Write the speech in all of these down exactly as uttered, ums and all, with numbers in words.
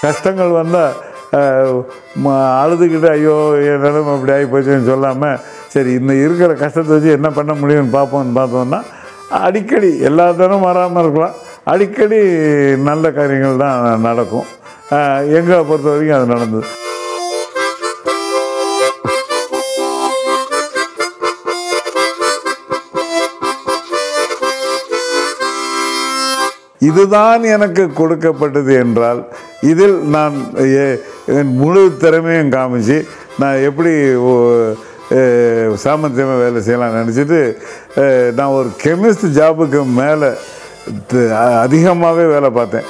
கஷ்டங்கள் வந்தால் அழுதுகிட்டு ஐயோ என் நிலைமை அப்படி ஆகி போச்சுன்னு சொல்லாமல் சரி இந்த இருக்கிற கஷ்டத்தை வச்சு என்ன பண்ண முடியும்னு பார்ப்போம்னு பார்த்தோம்னா அடிக்கடி எல்லா தினமும் வராமல் இருக்கலாம், அடிக்கடி நல்ல காரியங்கள் தான் நடக்கும். எங்களை பொறுத்த வரைக்கும் அது நடந்தது. இதுதான் எனக்கு கொடுக்கப்பட்டது என்றால் இதில் நான் என் முழு திறமையும் காமிச்சு நான் எப்படி சாமர்த்தியமாக வேலை செய்யலாம்னு நினச்சிட்டு நான் ஒரு கெமிஸ்ட் ஜாபுக்கு மேலே அதிகமாகவே வேலை பார்த்தேன்.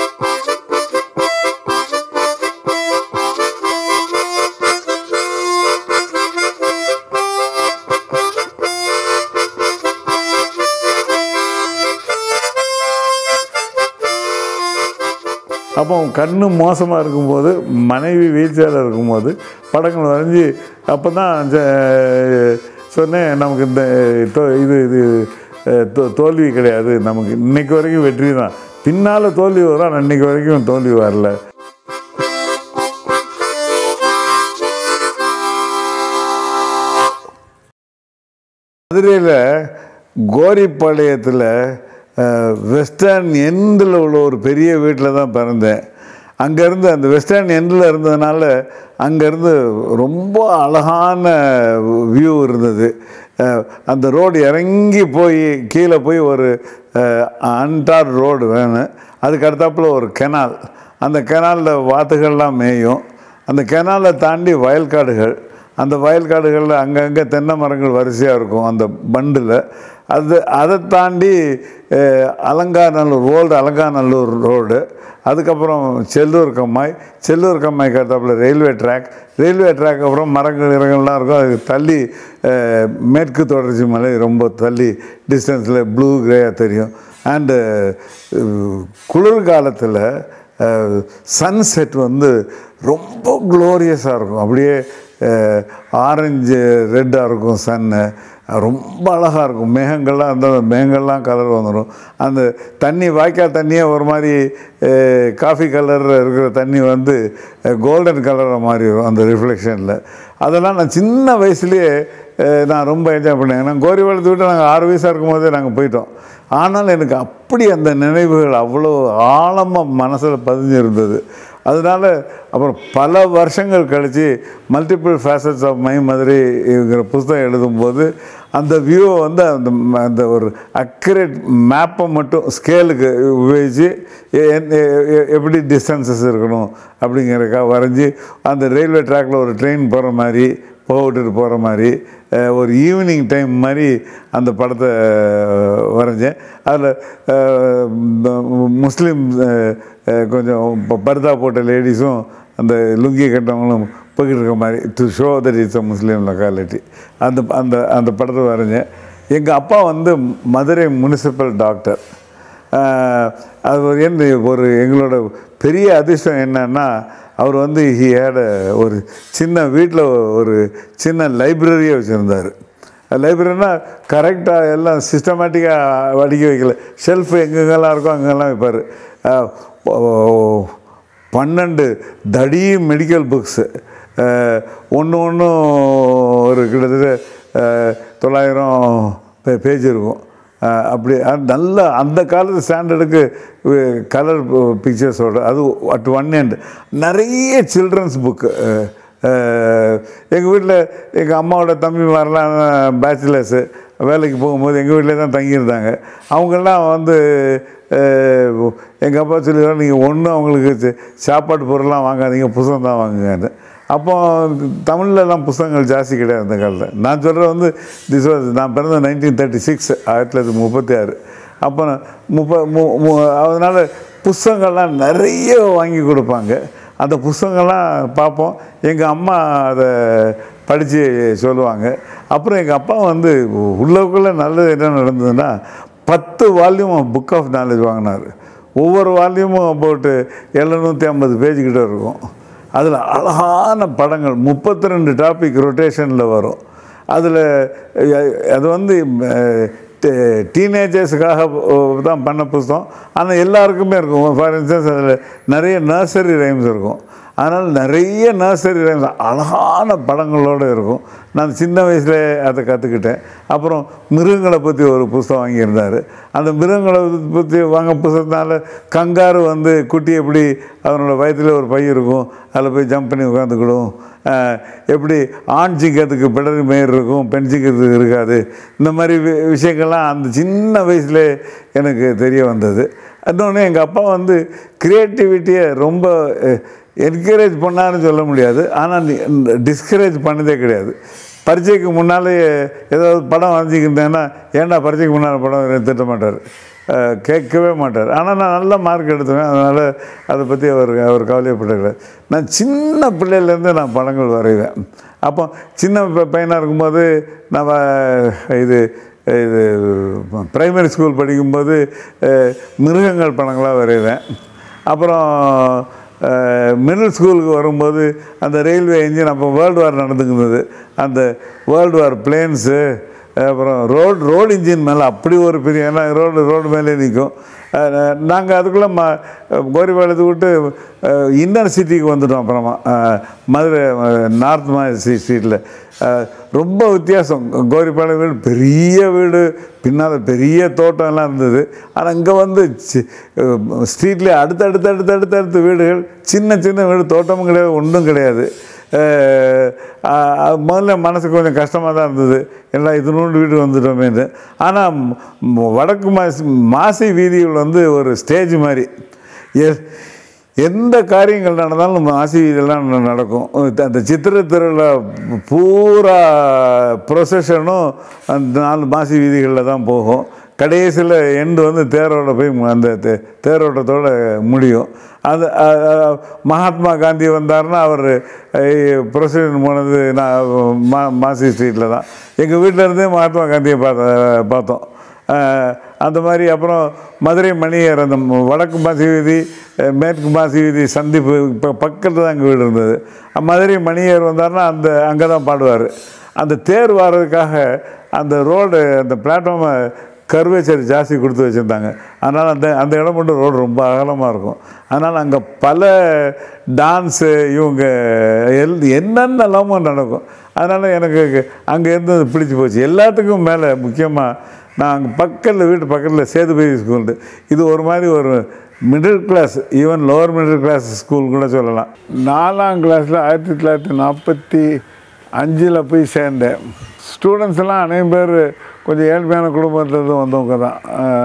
அப்போ கண்ணு மோசமாக இருக்கும்போது மனைவி வீழ்ச்சியால் இருக்கும்போது படங்கள் வரைஞ்சி அப்போ தான் சொன்னேன் நமக்கு இந்த இது இது தோல்வி கிடையாது, நமக்கு இன்றைக்கு வரைக்கும் வெற்றி தான். பின்னால் தோல்வி வரும், ஆனால் இன்றைக்கு வரைக்கும் தோல்வி வரல. மதுரையில் கோரிப்பாளையத்தில் வெஸ்டர்ன் எண்டில் உள்ள ஒரு பெரிய வீட்டில் தான் பிறந்தேன். அங்கேருந்து அந்த வெஸ்டர்ன் எண்டில் இருந்ததுனால அங்கேருந்து ரொம்ப அழகான வியூ இருந்தது. அந்த ரோடு இறங்கி போய் கீழே போய் ஒரு அன்டார் ரோடு வேணும், அதுக்கு அடுத்தாப்பில் ஒரு கெனால், அந்த கெனாலில் வாத்துகள்லாம் மேயும். அந்த கெனாலை தாண்டி வயல்காடுகள், அந்த வயல்காடுகளில் அங்கங்கே தென்னை மரங்கள் வரிசையாக இருக்கும் அந்த பண்டில். அது அதை தாண்டி அலங்காநல்லூர் ஓல்டு அலங்காநல்லூர் ரோடு, அதுக்கப்புறம் செல்லூர் கம்மாய், செல்லூர் கம்மாய்க்கு அடுத்தாப்பில் ரயில்வே ட்ராக், ரயில்வே ட்ராக் அப்புறம் மரங்கள் இடங்கள்லாம் இருக்கும். அதுக்கு தள்ளி மேற்கு தொடர்ச்சி மலை ரொம்ப தள்ளி டிஸ்டன்ஸில் ப்ளூ கிரேயாக தெரியும். அண்டு குளிர்காலத்தில் சன்செட் வந்து ரொம்ப க்ளோரியஸாக இருக்கும், அப்படியே ஆரஞ்சு ரெட்டாக இருக்கும் சன்னு, ரொம்ப அழகாக இருக்கும். மேகங்கள்லாம் அந்த மேகங்கள்லாம் கலர் வந்துடும். அந்த தண்ணி வாய்க்கால் தண்ணியே ஒரு மாதிரி காஃபி கலரில் இருக்கிற தண்ணி வந்து கோல்டன் கலராக மாறி வரும் அந்த ரிஃப்ளெக்ஷனில். அதெல்லாம் நான் சின்ன வயசுலேயே நான் ரொம்ப என்ஜாய் பண்ணேன். நாங்கள் கோரிபாளையத்தை விட்டு நாங்கள் ஆறு வயசாக இருக்கும் போதே நாங்கள் போயிட்டோம். ஆனால் எனக்கு அப்படி அந்த நினைவுகள் அவ்வளோ ஆழமாக மனசில் பதிஞ்சிருந்தது. அதனால் அப்புறம் பல வருஷங்கள் கழித்து மல்டிபிள் ஃபேசட்ஸ் ஆஃப் மை மதுரைங்கிற புத்தகம் எழுதும்போது அந்த வியூவை வந்து அந்த அந்த ஒரு அக்யூரேட் மேப்பை மட்டும் ஸ்கேலுக்கு உபயோகித்து எப்படி டிஸ்டன்சஸ் இருக்கணும் அப்படிங்கிறக்காக வரைஞ்சி அந்த ரயில்வே ட்ராக்கில் ஒரு ட்ரெயின் போகிற மாதிரி போக விட்டுட்டு போகிற மாதிரி ஒரு ஈவினிங் டைம் மாதிரி அந்த படத்தை வரைஞ்சேன். அதில் முஸ்லீம் கொஞ்சம் பர்தா போட்ட லேடிஸும் அந்த லுங்கி கட்டவங்களும் போய்கிட்டு இருக்க மாதிரி to show that it's a Muslim locality அந்த அந்த அந்த படத்தை வரைஞ்சேன். எங்கள் அப்பா வந்து மதுரை முனிசிபல் டாக்டர். அது ஒரு என் ஒரு எங்களோட பெரிய அதிர்ஷ்டம் என்னன்னா அவர் வந்து ஹி ஹேட் ஒரு சின்ன வீட்டில் ஒரு சின்ன லைப்ரரியை வச்சுருந்தார். லைப்ரரினா கரெக்டாக எல்லாம் சிஸ்டமேட்டிக்காக அடிக்க வைக்கல, ஷெல்ஃபு எங்கெங்கெல்லாம் இருக்கோ அங்கெல்லாம் வைப்பார். பன்னெண்டு தடி மெடிக்கல் புக்ஸு, ஒன்று ஒன்றும் ஒரு கிட்டத்தட்ட தொள்ளாயிரம் பேஜ் இருக்கும். அப்படி நல்ல அந்த காலத்து ஸ்டாண்டர்டுக்கு கலர் பிக்சர்ஸோடு, அது அட் ஒன் எண்ட் நிறைய சில்ட்ரன்ஸ் புக்கு. எங்கள் வீட்டில் எங்கள் அம்மாவோட தம்பி மாதிரிலாம் பேச்சுலர்ஸு வேலைக்கு போகும்போது எங்கள் வீட்டிலே தான் தங்கியிருந்தாங்க. அவங்கெல்லாம் வந்து எங்கள் அப்பா சொல்லிடுறாங்க, நீங்கள் ஒன்றும் அவங்களுக்கு சாப்பாடு பொருள்லாம் வாங்காதீங்க, புத்தகம் தான் வாங்குங்கன்னு. அப்போ தமிழ்லலாம் புத்தகங்கள் ஜாஸ்தி கிடையாது அந்த காலத்தில். நான் சொல்கிறது வந்து திஸ் வாஸ் நான் பிறந்த நைன்டீன் தேர்ட்டி சிக்ஸ் ஆயிரத்தி தொள்ளாயிரத்தி முப்பத்தி ஆறு. அப்போ முப்ப மு அதனால் புத்தகங்கள்லாம் நிறைய வாங்கி கொடுப்பாங்க. அந்த புத்தகங்கள்லாம் பார்ப்போம். எங்கள் அம்மா அதை படித்து சொல்லுவாங்க. அப்புறம் எங்கள் அப்பா வந்து உள்ளக்குள்ளே நல்லது என்ன நடந்ததுன்னா பத்து வால்யூம் புக் ஆஃப் நாலேஜ் வாங்கினார். ஒவ்வொரு வால்யூமும் அபவுட்டு எழுநூற்றி ஐம்பது பேஜுக்கிட்ட இருக்கும். அதில் அழகான படங்கள் முப்பத்தி ரெண்டு டாபிக் ரொட்டேஷனில் வரும். அதில் அது வந்து டீனேஜர்ஸுக்காக தான் பண்ண புத்தகம். ஆனால் எல்லாருக்குமே இருக்கும். ஃபார் இன்ஸ்டன்ஸ் அதில் நிறைய நர்சரி ரைம்ஸ் இருக்கும். அதனால் நிறைய நர்சரி ரைம்ஸ் அழகான படங்களோடு இருக்கும். நான் சின்ன வயசில் அதை கற்றுக்கிட்டேன். அப்புறம் மிருகங்களை பற்றி ஒரு புத்தகம் வாங்கியிருந்தார். அந்த மிருகங்களை பற்றி வாங்க புத்தகத்தினால கங்காரு வந்து குட்டி எப்படி அதனோட வயத்தில் ஒரு பை இருக்கும், அதில் போய் ஜம்ப் பண்ணி உட்காந்துக்கிடும், எப்படி ஆண் சிங்கத்துக்கு பிடரி மயிர் இருக்கும், பெண் சிங்கத்துக்கு இருக்காது, இந்த மாதிரி விஷயங்கள்லாம் அந்த சின்ன வயசில் எனக்கு தெரிய வந்தது. இன்னொன்று எங்கள் அப்பா வந்து க்ரியேட்டிவிட்டியை ரொம்ப என்கரேஜ் பண்ணான்னு சொல்ல முடியாது, ஆனால் டிஸ்கரேஜ் பண்ணதே கிடையாது. பரீட்சைக்கு முன்னாலே ஏதாவது படம் வரைஞ்சிக்கிட்டேன்னா ஏன்டா பரீட்சைக்கு முன்னால் படம் திட்ட மாட்டார், கேட்கவே மாட்டார். ஆனால் நான் நல்ல மார்க் எடுத்துவேன். அதனால் அதை பற்றி அவர் அவர் கவலைப்பட்டுக்கிறார். நான் சின்ன பிள்ளையிலேருந்து நான் படங்கள் வரைவேன். அப்போ சின்ன பையனாக இருக்கும்போது நம்ம இது இது ப்ரைமரி ஸ்கூல் படிக்கும்போது மிருகங்கள் படங்களாக வரைவேன். அப்புறம் மிடில் ஸ்கூலுக்கு வரும்போது அந்த ரயில்வே இன்ஜின் அப்போ வேர்ல்டு வார் நடந்துக்குது, அந்த வேர்ல்டு வார் பிளேன்ஸு, அப்புறம் ரோடு ரோடு இன்ஜின் மேலே அப்படி ஒரு பெரிய, ஏன்னா ரோடு ரோடு மேலே நிற்கும். நாங்கள் அதுக்குள்ளே ம கோரிப்பாளையத்தை விட்டு இன்னர் சிட்டிக்கு வந்துட்டோம். அப்புறமா மதுரை நார்த் மாதிரி ஸ்ட்ரீட்டில் ரொம்ப வித்தியாசம். கோரிப்பாளையம் வீடு பெரிய வீடு, பின்னால் பெரிய தோட்டம் எல்லாம் இருந்தது. ஆனால் இங்கே வந்து ஸ்ட்ரீட்லேயே அடுத்தடுத்து அடுத்து அடுத்தடுத்து வீடுகள், சின்ன சின்ன வீடு, தோட்டமும் கிடையாது, ஒன்றும் கிடையாது. முதல்ல மனசுக்கு கொஞ்சம் கஷ்டமாக தான் இருந்தது, எல்லாம் இது நூறு வீடு வந்துட்டோமேன்னு. ஆனால் வடக்கு மாசி மாசி வீதிகள் வந்து ஒரு ஸ்டேஜ் மாதிரி, எ எந்த காரியங்கள் நடந்தாலும் மாசி வீதியெல்லாம் நடக்கும். அந்த சித்திரை திருவிழா பூரா ப்ரொசஷனும் அந்த நாலு மாசி வீதிகளில் தான் போகும். கடைசியில் எண்டு வந்து தேரோட போய் அந்த தே தேரோட்டத்தோடு முடியும். அது மகாத்மா காந்தி வந்தார்னா அவர் ப்ரொசஷன் போனது நான் மா மாசி ஸ்ட்ரீட்டில் தான். எங்கள் வீட்டிலேருந்தே மகாத்மா காந்தியை பார்த்த பார்த்தோம் அந்த மாதிரி. அப்புறம் மதுரை மணியர், அந்த வடக்கு மாசி வீதி மேற்கு மாசி வீதி சந்திப்பு இப்போ பக்கத்தில் தான் எங்கள் வீடு இருந்தது. மதுரை மணியர் வந்தார்னா அந்த அங்கே தான் பாடுவார். அந்த தேர் வர்றதுக்காக அந்த ரோடு அந்த பிளாட்ஃபார்மை கர்வேச்சர் ஜாஸ்தி கொடுத்து வச்சுருந்தாங்க. அதனால் அந்த அந்த இடம் மட்டும் ரோடு ரொம்ப அகலமாக இருக்கும். அதனால் அங்கே பல டான்ஸு இவங்க எல் என்னென்னலாமோ நடக்கும். அதனால் எனக்கு அங்கே இருந்து பிடிச்சி போச்சு. எல்லாத்துக்கும் மேலே முக்கியமாக நான் அங்கே பக்கத்தில் வீட்டு பக்கத்தில் சேதுபதி ஸ்கூல், இது ஒரு மாதிரி ஒரு middle class, even lower middle class school கூட சொல்லலாம். நாலாம் கிளாஸில் ஆயிரத்தி தொள்ளாயிரத்தி நாற்பத்தி அஞ்சில் போய் சேர்ந்தேன். ஸ்டூடெண்ட்ஸ் எல்லாம் அனைவரும் பேர் கொஞ்சம் ஏழ்மையான குடும்பத்துலேருந்து வந்தவங்க தான்.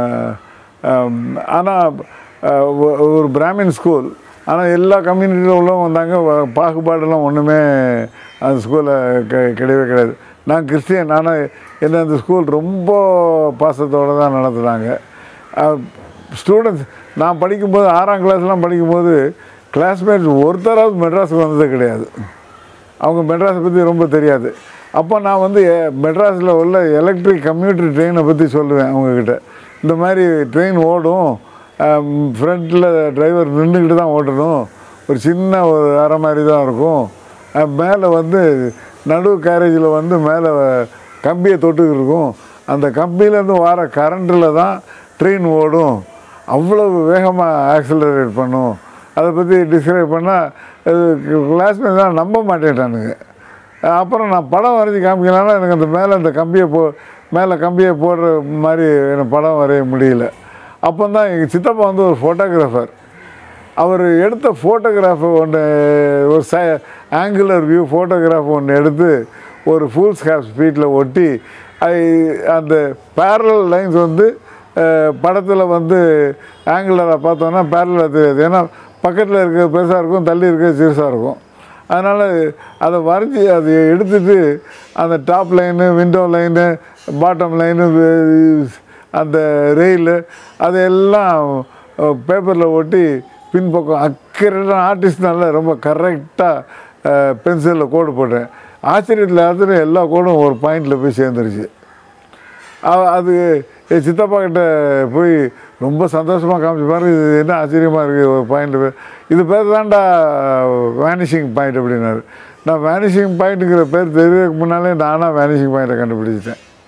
ஆனால் ஒரு பிராமின் ஸ்கூல், ஆனால் எல்லா கம்யூனிட்டியில் உள்ளவங்க வந்தாங்க. பாகுபாடெல்லாம் ஒன்றுமே அந்த ஸ்கூலில் க கிடையவே கிடையாது. நான் கிறிஸ்டியன், ஆனால் என்ன அந்த ஸ்கூல் ரொம்ப பாசத்தோடு தான் நடத்துகிறாங்க. ஸ்டூடெண்ட்ஸ் நான் படிக்கும்போது ஆறாம் கிளாஸ்லாம் படிக்கும்போது கிளாஸ்மேட்ஸ் ஒருத்தராவது மெட்ராஸுக்கு வந்ததே கிடையாது. அவங்க மெட்ராஸை பற்றி ரொம்ப தெரியாது. அப்போ நான் வந்து மெட்ராஸில் உள்ள எலக்ட்ரிக் கம்யூட்டர் ட்ரெயினை பற்றி சொல்லுவேன் அவங்கக்கிட்ட. இந்த மாதிரி ட்ரெயின் ஓடும், ஃப்ரண்ட்டில் டிரைவர் நின்றுக்கிட்டு தான் ஓட்டணும், ஒரு சின்ன ஒரு அரை மாதிரி தான் இருக்கும், மேலே வந்து நடு கேரேஜில் வந்து மேலே கம்பியை தொட்டுக்கிட்டு இருக்கும், அந்த கம்பியிலேருந்து வர கரண்ட்டில் தான் ட்ரெயின் ஓடும், அவ்வளவு வேகமாக ஆக்சிலரேட் பண்ணும். அதை பற்றி டிஸ்கிரைப் பண்ணால் கிளாஸ்மேட் தான் நம்ப மாட்டேன்ட்டானுங்க. அப்புறம் நான் படம் வரைஞ்சி காமிக்கலாம்னா எனக்கு அந்த மேலே அந்த கம்பியை போ மேலே கம்பியை போடுற மாதிரி எனக்கு படம் வரைய முடியல. அப்போ தான் எங்கள் சித்தப்பா வந்து ஒரு ஃபோட்டோகிராஃபர். அவர் எடுத்த ஃபோட்டோகிராஃபை ஒன்று ஒரு ச ஆங்குலர் வியூ ஃபோட்டோகிராஃப் ஒன்று எடுத்து ஒரு ஃபுல் ஸ்கேப் ஸ்பீட்டில் ஒட்டி அந்த பேரலல் லைன்ஸ் வந்து படத்தில் வந்து ஆங்குலராக பார்த்தோன்னா பேரலாக தெரியாது. ஏன்னா பக்கத்தில் இருக்கிற பெருசாக இருக்கும், தள்ளி இருக்கிற சிறுசாக இருக்கும். அதனால் அதை வரைஞ்சி அதை எடுத்துகிட்டு அந்த top line, window line, bottom line, அந்த ரெயிலு அதையெல்லாம் பேப்பரில் ஒட்டி பின்பக்கம் அக்கறையான ஆர்டிஸ்ட்னால ரொம்ப கரெக்டாக பென்சிலில் கோடு போட்டேன். ஆச்சரியத்தில் ஆச்சரிய எல்லா கோடும் ஒரு பாயிண்டில் போய் சேர்ந்துருச்சு. அது என் சித்தப்பா கிட்ட போய் ரொம்ப சந்தோஷமாக காமிச்சு பாருங்க, இது என்ன ஆச்சரியமாக இருக்குது, ஒரு பாயிண்ட் பேர் இது பேர் தான்டா வேனிஷிங் பாயிண்ட் அப்படின்னாரு. நான் வேனிஷிங் பாயிண்ட்டுங்கிற பேர் தெரியறதுக்கு முன்னாலே நானாக வேனிஷிங் பாயிண்ட்டை கண்டுபிடிச்சிட்டேன்.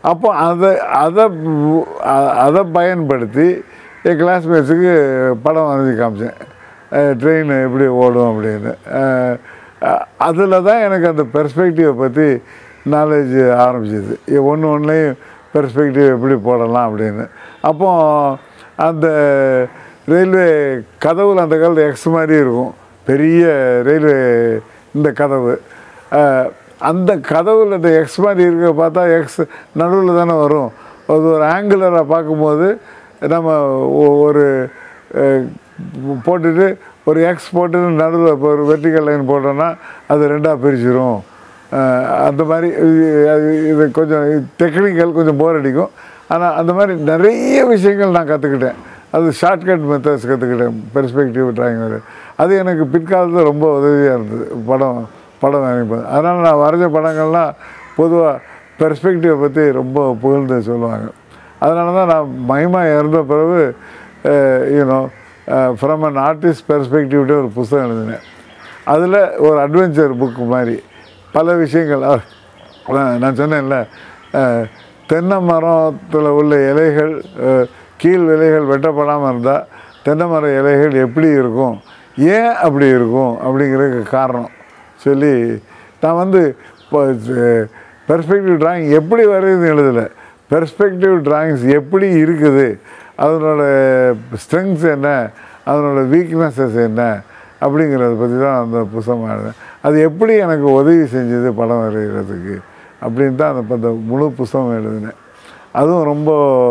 அப்போ அதை அதை அதை பயன்படுத்தி என் கிளாஸ்மேட்ஸுக்கு படம் வரைஞ்சி காமிச்சேன், ட்ரெயின் எப்படி ஓடும் அப்படின்னு. அதில் தான் எனக்கு அந்த பெர்ஸ்பெக்டிவை பற்றி நாலேஜ் ஆரம்பிச்சிது. ஒன்று ஒன்றுலையும் பெர்ஸ்பெக்டிவ் எப்படி போடலாம் அப்படின்னு. அப்போ அந்த ரயில்வே கதவுல அந்த காலத்தில் எக்ஸ் மாதிரி இருக்கும், பெரிய ரயில்வே இந்த கதவு. அந்த கதவுல இந்த எக்ஸ் மாதிரி இருக்க பார்த்தா எக்ஸ் நடுவில் தானே வரும். அது ஒரு ஆங்குலராக பார்க்கும்போது நம்ம ஒரு போட்டுட்டு ஒரு எக்ஸ் போட்டுட்டு நடுவில் இப்போ ஒரு வெர்டிக்கல் லைன் போட்டோன்னா அது ரெண்டாக பிரிச்சிடும். அந்த மாதிரி இது கொஞ்சம் டெக்னிக்கல், கொஞ்சம் போர் அடிக்கும். ஆனால் அந்த மாதிரி நிறைய விஷயங்கள் நான் கற்றுக்கிட்டேன். அது ஷார்ட்கட் மெத்தட்ஸ் கற்றுக்கிட்டேன் பெர்ஸ்பெக்டிவ் ட்ராயிங். அது எனக்கு பிற்காலத்தில் ரொம்ப உதவியாக இருந்தது படம் படம் வரைப்பது. அதனால் நான் வரைஞ்ச படங்கள்லாம் பொதுவாக பெர்ஸ்பெக்டிவை பற்றி ரொம்ப புகழ்ந்து சொல்லுவாங்க. அதனால தான் நான் மகிமா இறந்த பிறகு யூனோ ஃப்ரம் அன் ஆர்டிஸ்ட் பெர்ஸ்பெக்டிவ்ட்டு ஒரு புத்தகம் எழுதினேன். அதில் ஒரு அட்வென்ச்சர் புக்கு மாதிரி பல விஷயங்கள். நான் சொன்னேன்ல, தென்னை மரத்தில் உள்ள இலைகள், கீழ் இலைகள் வெட்டப்படாமல் இருந்தால் தென்னை மர இலைகள் எப்படி இருக்கும், ஏன் அப்படி இருக்கும் அப்படிங்கிறதுக்கு காரணம் சொல்லி நான் வந்து இப்போ பெர்ஸ்பெக்டிவ் ட்ராயிங் எப்படி வரையுதுன்னு எழுதலை, பெர்ஸ்பெக்டிவ் ட்ராயிங்ஸ் எப்படி இருக்குது, அதனோட ஸ்ட்ரெங்க்ஸ் என்ன, அதனோட வீக்னஸஸ் என்ன அப்படிங்கிறத பற்றி தான் அந்த புத்தகம் எழுதினேன். அது எப்படி எனக்கு உதவி செஞ்சது படம் வரைகிறதுக்கு அப்படின்னு தான் அந்த அந்த முழு புத்தகம் எழுதினேன். அதுவும் ரொம்ப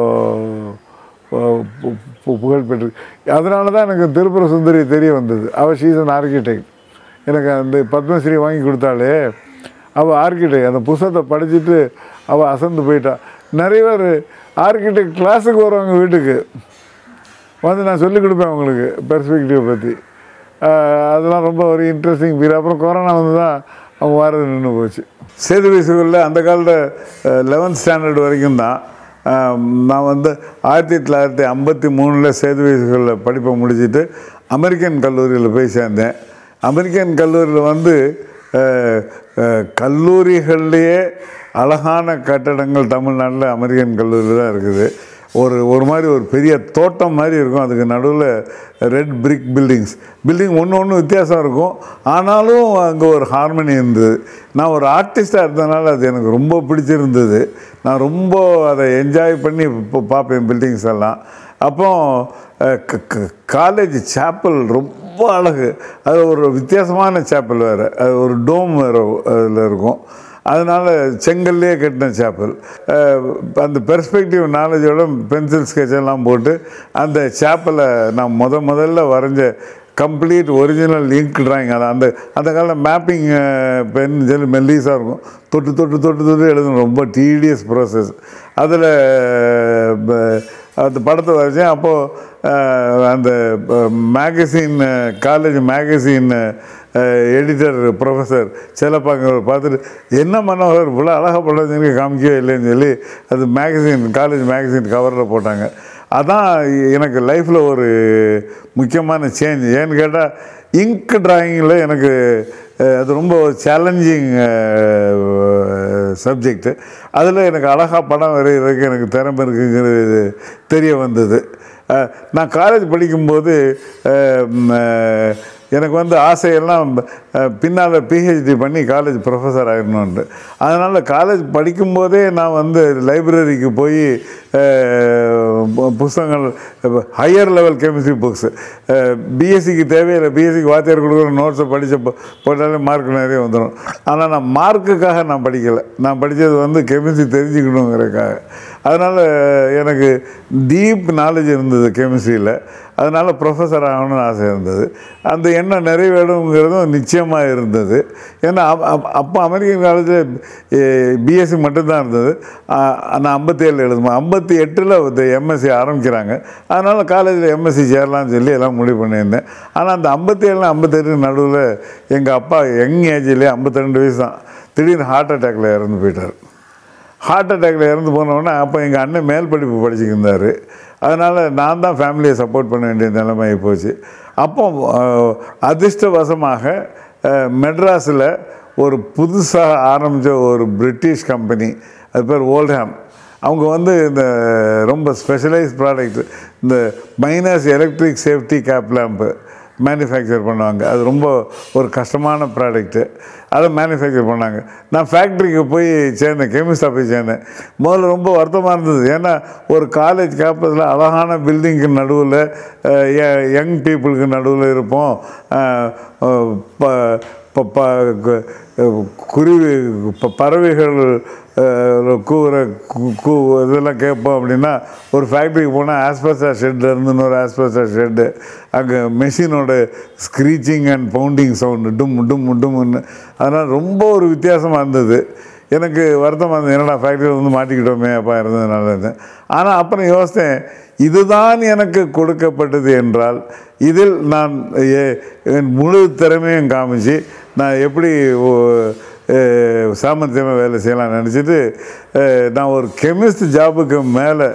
புகழ்பெற்று. அதனால தான் எனக்கு திருப்புர சுந்தரி தெரிய வந்தது. அவள் ஷீஸ் அன் ஆர்கிடெக்ட். எனக்கு அந்த பத்மஸ்ரீ வாங்கி கொடுத்தாலே அவள் ஆர்கிடெக்ட். அந்த புத்தகத்தை படிச்சுட்டு அவள் அசந்து போயிட்டா. நிறைய பேர் ஆர்கிடெக்ட் கிளாஸுக்கு வருவாங்க வீட்டுக்கு வந்து, நான் சொல்லிக் கொடுப்பேன் அவங்களுக்கு பெர்ஸ்பெக்டிவை பற்றி. அதெல்லாம் ரொம்ப ஒரு இன்ட்ரெஸ்டிங் பீரியட். அப்புறம் கொரோனா வந்து தான் அவங்க வாரது நின்று போச்சு. சேதுபதி ஸ்கூலில் அந்த காலத்தில் லெவன்த் ஸ்டாண்டர்ட் வரைக்கும் தான். நான் வந்து ஆயிரத்தி தொள்ளாயிரத்தி ஐம்பத்தி மூணில் சேதுபதி ஸ்கூலில் படிப்பை முடிச்சுட்டு அமெரிக்கன் கல்லூரியில் போய் சேர்ந்தேன். அமெரிக்கன் கல்லூரியில் வந்து கல்லூரிகள்லேயே அழகான கட்டடங்கள் தமிழ்நாட்டில் அமெரிக்கன் கல்லூரியில் தான் இருக்குது. ஒரு ஒரு மாதிரி ஒரு பெரிய தோட்டம் மாதிரி இருக்கும். அதுக்கு நடுவில் ரெட் பிரிக் பில்டிங்ஸ் பில்டிங் ஒன்று ஒன்று வித்தியாசம் இருக்கும். ஆனாலும் அங்கே ஒரு ஹார்மனி இருந்தது. நான் ஒரு ஆர்டிஸ்டாக இருந்ததுனால அது எனக்கு ரொம்ப பிடிச்சிருந்தது. நான் ரொம்ப அதை என்ஜாய் பண்ணி இப்போ பார்ப்பேன் பில்டிங்ஸ் எல்லாம். அப்போ காலேஜ் சாப்பல் ரொம்ப அழகு. அது ஒரு வித்தியாசமான சாப்பல் வேறு, அது ஒரு டோம் வேறு அதில் இருக்கும். அதனால் செங்கல்லே கட்டின சாப்பல். அந்த பெர்ஸ்பெக்டிவ் நாலேஜோட பென்சில் ஸ்கெட்செல்லாம் போட்டு அந்த சாப்பலை நான் முத முதல்ல வரைஞ்ச கம்ப்ளீட் ஒரிஜினல் இங்க் ட்ராயிங். அதை அந்த அந்த காலம் மேப்பிங் பென் சொல்லி மெல்லீஸாக இருக்கும். தொட்டு தொட்டு தொட்டு தொட்டு எழுதணும். ரொம்ப டீடியஸ் ப்ராசஸ். அதில் அந்த படத்தை வரைச்சேன். அப்போது அந்த magazine, college magazine editor professor செல்லப்பாங்க பார்த்துட்டு, என்ன மனோகர் இவ்வளோ அழகாக பண்ணுறதுன்னு காமிக்கவே இல்லைன்னு சொல்லி அது மேகசின், காலேஜ் மேகசின் கவரில் போட்டாங்க. அதான் எனக்கு லைஃப்பில் ஒரு முக்கியமான சேஞ்ச். ஏன்னு கேட்டால் இங்க் ட்ராயிங்கில் எனக்கு அது ரொம்ப ஒரு சேலஞ்சிங் சப்ஜெக்டு. அதில் எனக்கு அழகாக படம் வரைகிறதுக்கு எனக்கு திறமை இருக்குங்கிறது தெரிய வந்தது. நான் காலேஜ் படிக்கும்போது எனக்கு வந்து ஆசையெல்லாம் பின்னால் பிஹெச்டி பண்ணி காலேஜ் ப்ரொஃபஸர் ஆகிடணுன்ட்டு. அதனால் காலேஜ் படிக்கும்போதே நான் வந்து லைப்ரரிக்கு போய் புத்தகங்கள், ஹையர் லெவல் கெமிஸ்ட்ரி புக்ஸு, பிஎஸ்சிக்கு தேவையில்லை, பிஎஸ்சிக்கு வாத்தியார் கொடுக்குற நோட்ஸை படித்த போட்டாலே மார்க் நிறைய வந்துடும். ஆனால் நான் மார்க்குக்காக நான் படிக்கலை. நான் படித்தது வந்து கெமிஸ்ட்ரி தெரிஞ்சுக்கணுங்கிறதுக்காக. அதனால் எனக்கு டீப் நாலேஜ் இருந்தது கெமிஸ்ட்ரியில். அதனால் ப்ரொஃபஸர் ஆகணும்னு ஆசை இருந்தது. அந்த எண்ணம் நிறைவேறுங்கிறதும் நிச்சயமாக இருந்தது. ஏன்னா அப்போ அமெரிக்கன் காலேஜில் பிஎஸ்சி மட்டும்தான் இருந்தது. நான் ஐம்பத்தி ஏழில் எழுதுவேன். ஐம்பத்தி எட்டில் எம்எஸ்சி ஆரம்பிக்கிறாங்க. அதனால் காலேஜில் எம்எஸ்சி சேரலாம்னு சொல்லி எல்லாம் முடிவு பண்ணியிருந்தேன். ஆனால் அந்த ஐம்பத்தி ஏழில் ஐம்பத்தெட்டு நடுவில் எங்கள் அப்பா யங் ஏஜ்லேயே ஐம்பத்தி ரெண்டு வயசு தான், திடீர்னு ஹார்ட் அட்டாக்கில் இறந்து போயிட்டார். ஹார்ட் அட்டாக்கில் இறந்து போனோடனே அப்போ எங்கள் அண்ணன் மேல் படிப்பு படிச்சுக்கிருந்தார். அதனால் நான் தான் ஃபேமிலியை சப்போர்ட் பண்ண வேண்டிய நிலைமை போச்சு. அப்போ அதிர்ஷ்டவசமாக மெட்ராஸில் ஒரு புதுசாக ஆரம்பித்த ஒரு பிரிட்டிஷ் கம்பெனி, அது பேர் ஓல்ட்ஹாம், அவங்க வந்து இந்த ரொம்ப ஸ்பெஷலைஸ் ப்ராடக்ட், இந்த minus electric safety cap lamp manufacture பண்ணுவாங்க. அது ரொம்ப ஒரு கஷ்டமான ப்ராடக்ட்டு. அதை மேனுஃபேக்சர் பண்ணாங்க. நான் ஃபேக்ட்ரிக்கு போய் சேர்ந்தேன், கெமிஸ்டாக போய் சேர்ந்தேன். முதல்ல ரொம்ப வருத்தமாக இருந்தது. ஏன்னா ஒரு காலேஜ் கேம்பஸில் அழகான பில்டிங்க்கு நடுவில் யங் பீப்புளுக்கு நடுவில் இருப்போம். இப்போ குருவி பறவைகள் கூற கூ இதெல்லாம் கேட்போம். அப்படின்னா ஒரு ஃபேக்ட்ரிக்கு போனால் ஆஸ்பெஸ்டாஸ் ஷெட்டில் இருந்து இன்னொரு ஆஸ்பெஸ்டாஸ் ஷெட்டு, அங்கே மெஷினோட ஸ்க்ரீச்சிங் அண்ட் பவுண்டிங் சவுண்டு டும் டும் டும்னு. அதனால் ரொம்ப ஒரு வித்தியாசமாக இருந்தது. எனக்கு வருத்தமாக இருந்தது, என்னடா ஃபேக்ட்ரியில் வந்து மாட்டிக்கிட்டோமே அப்பா இருந்ததுனால இருந்தேன். ஆனால் அப்புறம் யோசித்தேன், இதுதான் எனக்கு கொடுக்கப்பட்டது என்றால் இதில் நான் என் முழு திறமையும் காமிச்சு நான் எப்படி சாமர்த்தியமாக வேலை செய்யலாம்னு நினச்சிட்டு நான் ஒரு கெமிஸ்ட் ஜாபுக்கு மேலே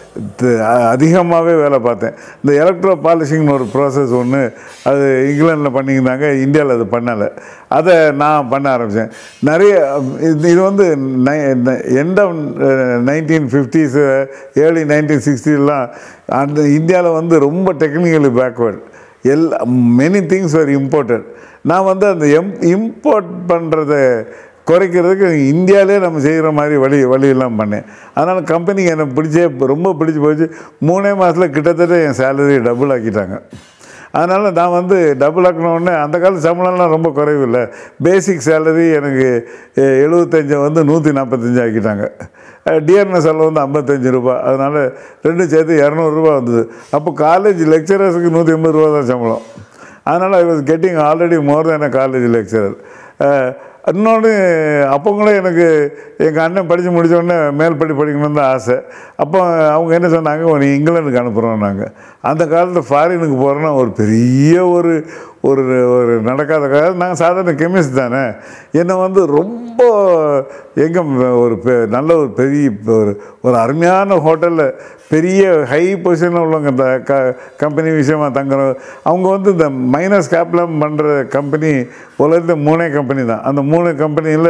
அதிகமாகவே வேலை பார்த்தேன். இந்த எலக்ட்ரோ பாலிஷிங்னு ஒரு ப்ராசஸ் ஒன்று அது இங்கிலாண்டில் பண்ணியிருந்தாங்க, இந்தியாவில் அது பண்ணலை. அதை நான் பண்ண ஆரம்பித்தேன். நிறைய இது வந்து end of nineteen fifties early nineteen சிக்ஸ்டிலாம் அந்த இந்தியாவில் வந்து ரொம்ப டெக்னிக்கலி பேக்வேர்டு. எல் மெனி திங்ஸ் ஆர் இம்போர்ட்டட். நான் வந்து அந்த எம் இம்போர்ட் பண்ணுறத குறைக்கிறதுக்கு இந்தியாவிலே நம்ம செய்கிற மாதிரி வழி வழியெல்லாம் பண்ணேன். அதனால் கம்பெனிக்கு எனக்கு பிடிச்சே ரொம்ப பிடிச்சி போச்சு. மூணே மாதத்தில் கிட்டத்தட்ட என் சேலரி டபுள் ஆக்கிட்டாங்க. அதனால் நான் வந்து டபுள் ஆக்கினோடனே அந்த கால சம்பளம்லாம் ரொம்ப குறைவில்லை. பேசிக் சேலரி எனக்கு எழுபத்தஞ்சை வந்து நூற்றி நாற்பத்தஞ்சு ஆக்கிட்டாங்க. டிஆர்என்எஸ் அளவு வந்து ஐம்பத்தஞ்சு ரூபா. அதனால் ரெண்டும் சேர்த்து இரநூறுபா வந்தது. அப்போ காலேஜ் லெக்சரர்ஸுக்கு நூற்றி ஐம்பது ரூபா தான் சம்பளம். அதனால் I was getting already more than a college lecturer. இன்னொன்று அப்போ கூட எனக்கு எங்கள் அண்ணன் படித்து முடித்தோடனே மேல் படி படிக்கணும்னு தான் ஆசை. அப்போ அவங்க என்ன சொன்னாங்க, நீ இங்கிலாந்துக்கு அனுப்புகிறோம். நாங்கள் அந்த காலத்தில் ஃபாரினுக்கு போகிறோன்னா ஒரு பெரிய ஒரு ஒரு ஒரு நடக்காத காலம். நாங்கள் சாதாரண கெமிஸ்ட் தானே. என்னை வந்து ரொம்ப எங்கே ஒரு பெ நல்ல ஒரு பெரிய ஒரு ஒரு அருமையான ஹோட்டலில் பெரிய ஹை பொசிஷனில் உள்ளவங்க இந்த க கம்பெனி விஷயமாக தங்குறோம். அவங்க வந்து இந்த மைனஸ் கேப்லாம் பண்ணுற கம்பெனி உலகத்தில் மூணே கம்பெனி தான். அந்த மூணு கம்பெனியில்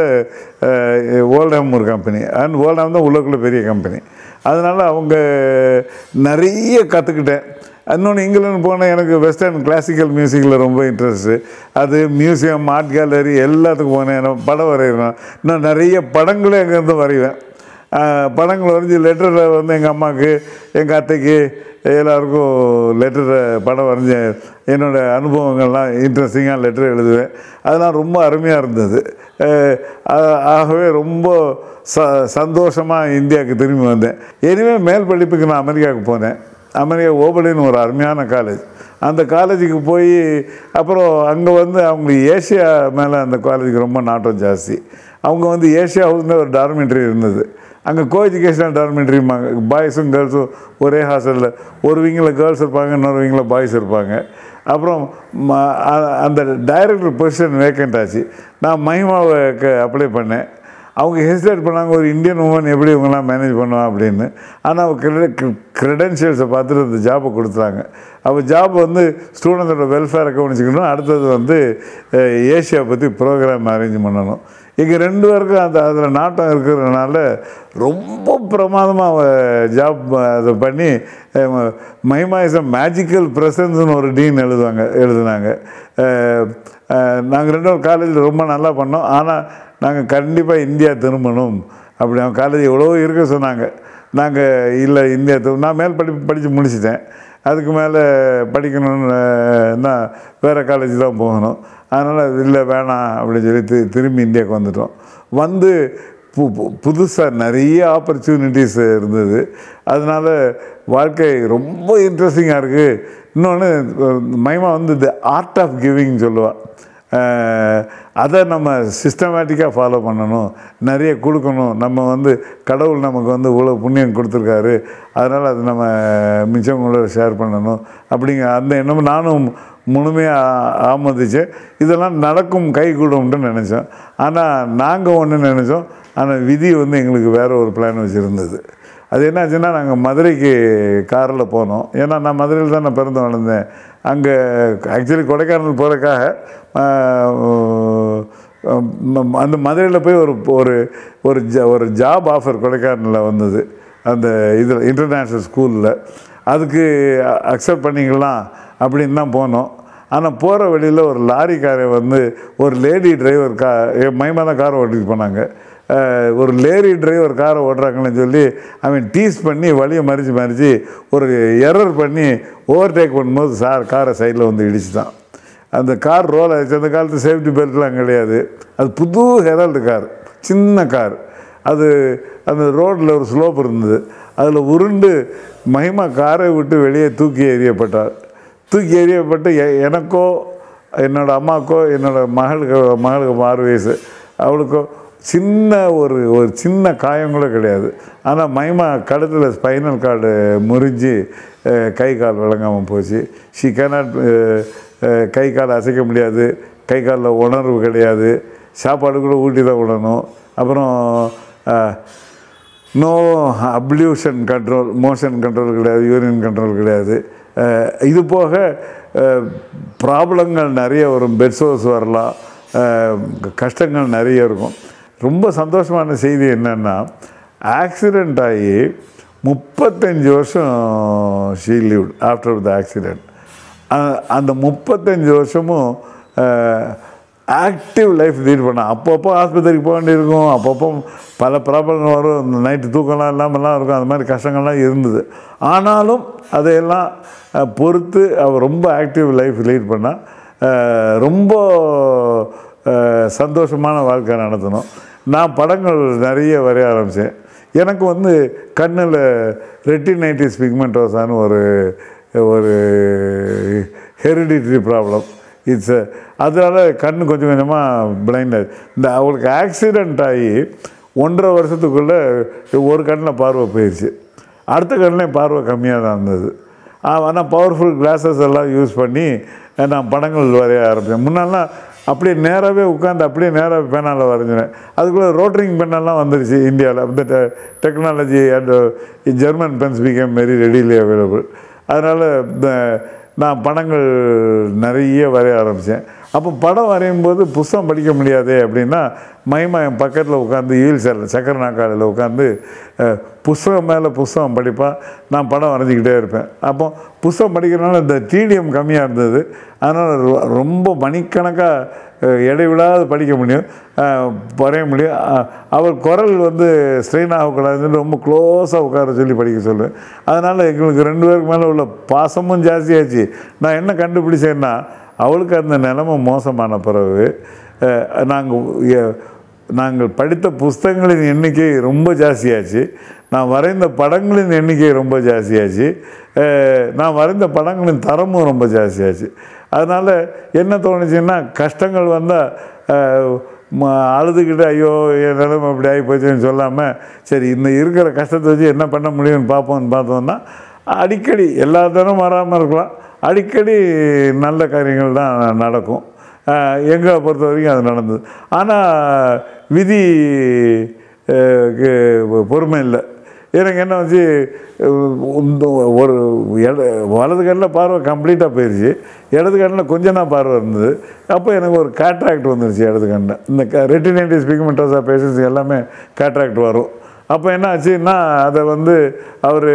ஓல்டாம் ஒரு கம்பெனி அண்ட் ஓல்டாம் தான் உள்ளக்குள்ளே பெரிய கம்பெனி. அதனால் அவங்க நிறைய கற்றுக்கிட்டேன். இன்னொன்று இங்கிலாந்து போனால் எனக்கு வெஸ்டர்ன் கிளாசிக்கல் மியூசிக்கில் ரொம்ப இன்ட்ரெஸ்ட்டு. அது மியூசியம், ஆர்ட் கேலரி எல்லாத்துக்கும் போனேன். எனக்கு படம் வரைகிறேன். இன்னும் நிறைய படங்களே அங்கேருந்து வரைவேன். படங்கள் வரைஞ்சி லெட்டரில் வந்து எங்கள் அம்மாவுக்கு, எங்கள் அத்தைக்கு எல்லாருக்கும் லெட்டரில் படம் வரைஞ்சேன். என்னோடய அனுபவங்கள்லாம் இன்ட்ரெஸ்டிங்காக லெட்டர் எழுதுவேன். அதெல்லாம் ரொம்ப அருமையாக இருந்தது. ஆகவே ரொம்ப ச சந்தோஷமாக இந்தியாவுக்கு திரும்பி வந்தேன். எனிவே மேல் படிப்புக்கு நான் அமெரிக்காவுக்கு போனேன். அமெரிக்கா ஓபலின்னு ஒரு அருமையான காலேஜ். அந்த காலேஜுக்கு போய் அப்புறம் அங்கே வந்து அவங்களுக்கு ஏஷியா மேலே அந்த காலேஜுக்கு ரொம்ப நாட்டம் ஜாஸ்தி. அவங்க வந்து ஏஷியா ஹவுஸ்னு ஒரு டார்மெண்ட்ரி இருந்தது. அங்கே கோ எஜுகேஷனல் டார்மெண்ட்ரிம்பாங்க. பாய்ஸும் கேர்ள்ஸும் ஒரே ஹாஸ்டலில் ஒரு விங்கில் கேர்ள்ஸ் இருப்பாங்க, இன்னொரு விங்கில் பாய்ஸ் இருப்பாங்க. அப்புறம் அந்த டைரக்டர் பொசிஷன் வேக்கண்ட் ஆச்சு. நான் மஹிமாவுக்கு அப்ளை பண்ணேன். அவங்க ஹெசிடேட் பண்ணாங்க, ஒரு இந்தியன் உமன் எப்படி இவங்கெல்லாம் மேனேஜ் பண்ணுவான் அப்படின்னு. ஆனால் அவங்க க்ரெட க்ரெடென்ஷியல்ஸை பார்த்துட்டு அந்த ஜாப்பை கொடுத்தாங்க. அப்போ ஜாப் வந்து ஸ்டூடெண்ட்ஸோட வெல்ஃபேரை கவனிச்சிக்கணும். அடுத்தது வந்து ஏஷியா பற்றி ப்ரோக்ராம் அரேஞ்ச் பண்ணணும். எங்கள் ரெண்டு பேருக்கும் அந்த அதில் நாட்டம் இருக்கிறதுனால ரொம்ப பிரமாதமாக ஜாப் அதை பண்ணி மஹிமா இஸ் அ மேஜிக்கல் ப்ரெசன்ஸ்னு ஒரு டீன் எழுதுவாங்க எழுதுனாங்க. நாங்கள் ரெண்டு பேரும் காலேஜில் ரொம்ப நல்லா பண்ணோம். ஆனால் நாங்கள் கண்டிப்பாக இந்தியா திரும்பணும் அப்படி அவங்க காலேஜ் எவ்வளோ இருக்க சொன்னாங்க. நாங்கள் இல்லை இந்தியா திரும்ப நான் மேல் படிப்பு படித்து முடிச்சிட்டேன். அதுக்கு மேலே படிக்கணுன்னா வேறு காலேஜ் தான் போகணும். அதனால் இல்லை வேணாம் அப்படின்னு சொல்லி தி திரும்பி இந்தியாவுக்கு வந்துட்டோம். வந்து பு புதுசாக நிறைய ஆப்பர்ச்சுனிட்டிஸ் இருந்தது. அதனால் வாழ்க்கை ரொம்ப இன்ட்ரெஸ்டிங்காக இருக்குது. இன்னொன்று மஹிமா வந்து தி ஆர்ட் ஆஃப் கிவிங் சொல்லுவாள். அதை நம்ம சிஸ்டமேட்டிக்காக ஃபாலோ பண்ணணும், நிறைய கொடுக்கணும். நம்ம வந்து கடவுள் நமக்கு வந்து இவ்வளோ புண்ணியம் கொடுத்துருக்காரு, அதனால் அது நம்ம மிச்சவங்களோட ஷேர் பண்ணணும் அப்படிங்கிற அந்த எண்ணம் நானும் முழுமையாக ஆமதிச்சேன். இதெல்லாம் நடக்கும் கை கூடும்ட்டு நினச்சோம். ஆனால் நாங்கள் ஒன்று நினச்சோம், ஆனால் விதி வந்து எங்களுக்கு வேறு ஒரு பிளான் வச்சுருந்தது. அது என்னாச்சுன்னா நாங்கள் மதுரைக்கு காரில் போனோம். ஏன்னா நான் மதுரையில் தான் நான் பிறந்து வளர்ந்தேன். அங்கே ஆக்சுவலி கொடைக்கானல் போகிறதுக்காக அந்த மதுரையில் போய் ஒரு ஒரு ஒரு ஜ ஒரு ஜாப் ஆஃபர் கொடைக்கானலில் வந்தது. அந்த இதில் இன்டர்நேஷ்னல் ஸ்கூலில். அதுக்கு அக்செப்ட் பண்ணிக்கலாம் அப்படின்னு தான் போனோம். ஆனால் போகிற வழியில் ஒரு லாரிக்காரை வந்து ஒரு லேடி டிரைவர் கா மைமா தான் காரை ஓட்டிட்டு போனாங்க. ஒரு லேடி டிரைவர் காரை ஓட்டுறாங்கன்னு சொல்லி அவன் டீஸ் பண்ணி வழியை மறித்து மறித்து ஒரு எரர் பண்ணி ஓவர்டேக் பண்ணும்போது சார் காரை சைடில் வந்து இடிச்சுட்டான். அந்த கார் ரோல் ஆகிடுச்சு. அந்த காலத்து சேஃப்டி பெல்ட்லாம் கிடையாது. அது புது ஹெரால்டு கார், சின்ன கார். அது அந்த ரோட்டில் ஒரு ஸ்லோப் இருந்தது. அதில் உருண்டு மகிமா காரை விட்டு வெளியே தூக்கி எறியப்பட்டார். தூக்கி எறியப்பட்டு எனக்கோ என்னோடய அம்மாக்கோ என்னோடய மகளுக்கு மகளுக்கு ஆறு வயசு அவளுக்கோ சின்ன ஒரு ஒரு சின்ன காயம் கூட கிடையாது. ஆனால் மகிமா கழுத்தில் ஸ்பைனல் கார்டு முறிஞ்சு கை கால் விளங்காமல் போச்சு. ஷி கேனாட் கை கால் அசைக்க முடியாது, கை காலில் உணர்வு கிடையாது, சாப்பாடு கூட ஊட்டி தான் விடணும். அப்புறம் no ablution control, motion control கிடையாது, யூரின் கண்ட்ரோல் கிடையாது. இது போக ப்ராப்ளங்கள் நிறைய வரும், பெட் சோர்ஸ் வரலாம், கஷ்டங்கள் நிறைய இருக்கும். ரொம்ப சந்தோஷமான செய்தி என்னென்னா, ஆக்சிடெண்ட் ஆகி முப்பத்தஞ்சு வருஷம் she lived after the accident. அந்த முப்பத்தஞ்சு வருஷமும் ஆக்டிவ் லைஃப் லீட் பண்ணேன். அப்பப்போ ஆஸ்பத்திரிக்கு போக வேண்டியிருக்கும், அப்பப்போ பல ப்ராப்ளங்கள் வரும், நைட்டு தூக்கம்லாம் இல்லாமல்லாம் இருக்கும், அந்த மாதிரி கஷ்டங்கள்லாம் இருந்தது. ஆனாலும் அதையெல்லாம் பொறுத்து அவள் ரொம்ப ஆக்டிவ் லைஃப் லீட் பண்ணால் ரொம்ப சந்தோஷமான வாழ்க்கை நடத்தணும். நான் படங்கள் நிறைய வரைய ஆரம்பித்தேன். எனக்கு வந்து கண்ணில் ரெட்டினைட்டிஸ் பிக்மெண்டோசான்னு ஒரு ஒரு ஹெரிடிட்ரி ப்ராப்ளம். இட்ஸ் அதனால் கண் கொஞ்சம் கொஞ்சமாக பிளைண்ட் ஆகி, இந்த அவளுக்கு ஆக்சிடெண்ட் ஆகி ஒன்றரை வருஷத்துக்குள்ளே ஒரு கண்ணில் பார்வை போயிடுச்சு, அடுத்த கண்ணில் பார்வை கம்மியாக தான் இருந்தது. ஆனால் பவர்ஃபுல் கிளாஸஸ் எல்லாம் யூஸ் பண்ணி நான் படங்கள் வரைய ஆரம்பித்தேன். முன்னாலாம் அப்படியே நேராகவே உட்காந்து அப்படியே நேராக பேனால் வரைஞ்சினேன். அதுக்குள்ளே ரோட்டரிங் பெண்ணெல்லாம் வந்துடுச்சு இந்தியாவில். அந்த டெ technology and German Benz became very readily available. அதனால் நான் படங்கள் நிறைய வரைய ஆரம்பித்தேன். அப்போ படம் வரையும்போது புஸ்தகம் படிக்க முடியாது அப்படின்னா மகிமா என் பக்கத்தில் உட்காந்து வீல் சேரில் சக்கர நாக்காளில் உட்காந்து புஸ்தகம் மேலே புஸ்தகம் படிப்பாள், நான் படம் வரைஞ்சிக்கிட்டே இருப்பேன். அப்போ புஸ்தகம் படிக்கிறதுனால இந்த டிடிஎம் கம்மியாக இருந்தது. அதனால் ரொம்ப மணிக்கணக்காக இடைவிடாது படிக்க முடியும், வரைய முடியும். அவள் குரல் வந்து ஸ்ட்ரெயின் ஆகக்கூடாதுன்னு ரொம்ப க்ளோஸாக உட்கார சொல்லி படிக்க சொல்லுவேன். அதனால் எங்களுக்கு ரெண்டு பேருக்கு மேலே உள்ள பாசமும் ஜாஸ்தியாச்சு. நான் என்ன கண்டுபிடிச்சேன்னா, அவளுக்கு அந்த நிலைமை மோசமான பிறகு நாங்கள் நாங்கள் படித்த புஸ்தகங்களின் எண்ணிக்கை ரொம்ப ஜாஸ்தியாச்சு, நான் வரைந்த படங்களின் எண்ணிக்கை ரொம்ப ஜாஸ்தியாச்சு, நான் வரைந்த படங்களின் தரமும் ரொம்ப ஜாஸ்தியாச்சு. அதனால் என்ன தோணுச்சுன்னா, கஷ்டங்கள் வந்தால் அழுதுகிட்டு ஐயோ என் நிலைமை அப்படி ஆகி போச்சுன்னு சொல்லாமல், சரி இந்த இருக்கிற கஷ்டத்தை வச்சு என்ன பண்ண முடியும்னு பார்ப்போம்னு பார்த்தோம்னா, அடிக்கடி எல்லா தினமும் வராமல் இருக்கலாம், அடிக்கடி நல்ல காரியங்கள் தான் நடக்கும். எங்களை பொறுத்த வரைக்கும் அது நடந்தது. ஆனால் விதி பொறுமை இல்லை. எனக்கு என்ன வச்சு ஒரு இட வலது கண்ணில் பார்வை கம்ப்ளீட்டாக போயிடுச்சு, இடது கண்ணில் கொஞ்சம் தான் பார்வை இருந்தது. அப்போ எனக்கு ஒரு கேட்ராக்ட் வந்துருச்சு இடது கண்ணில். இந்த க ரெட்டினைட்டிஸ் பிக்மெண்டோசா பேஷண்ட்ஸ் எல்லாமே கேட்ராக்ட் வரும். அப்போ என்ன ஆச்சுன்னா, அதை வந்து அவர்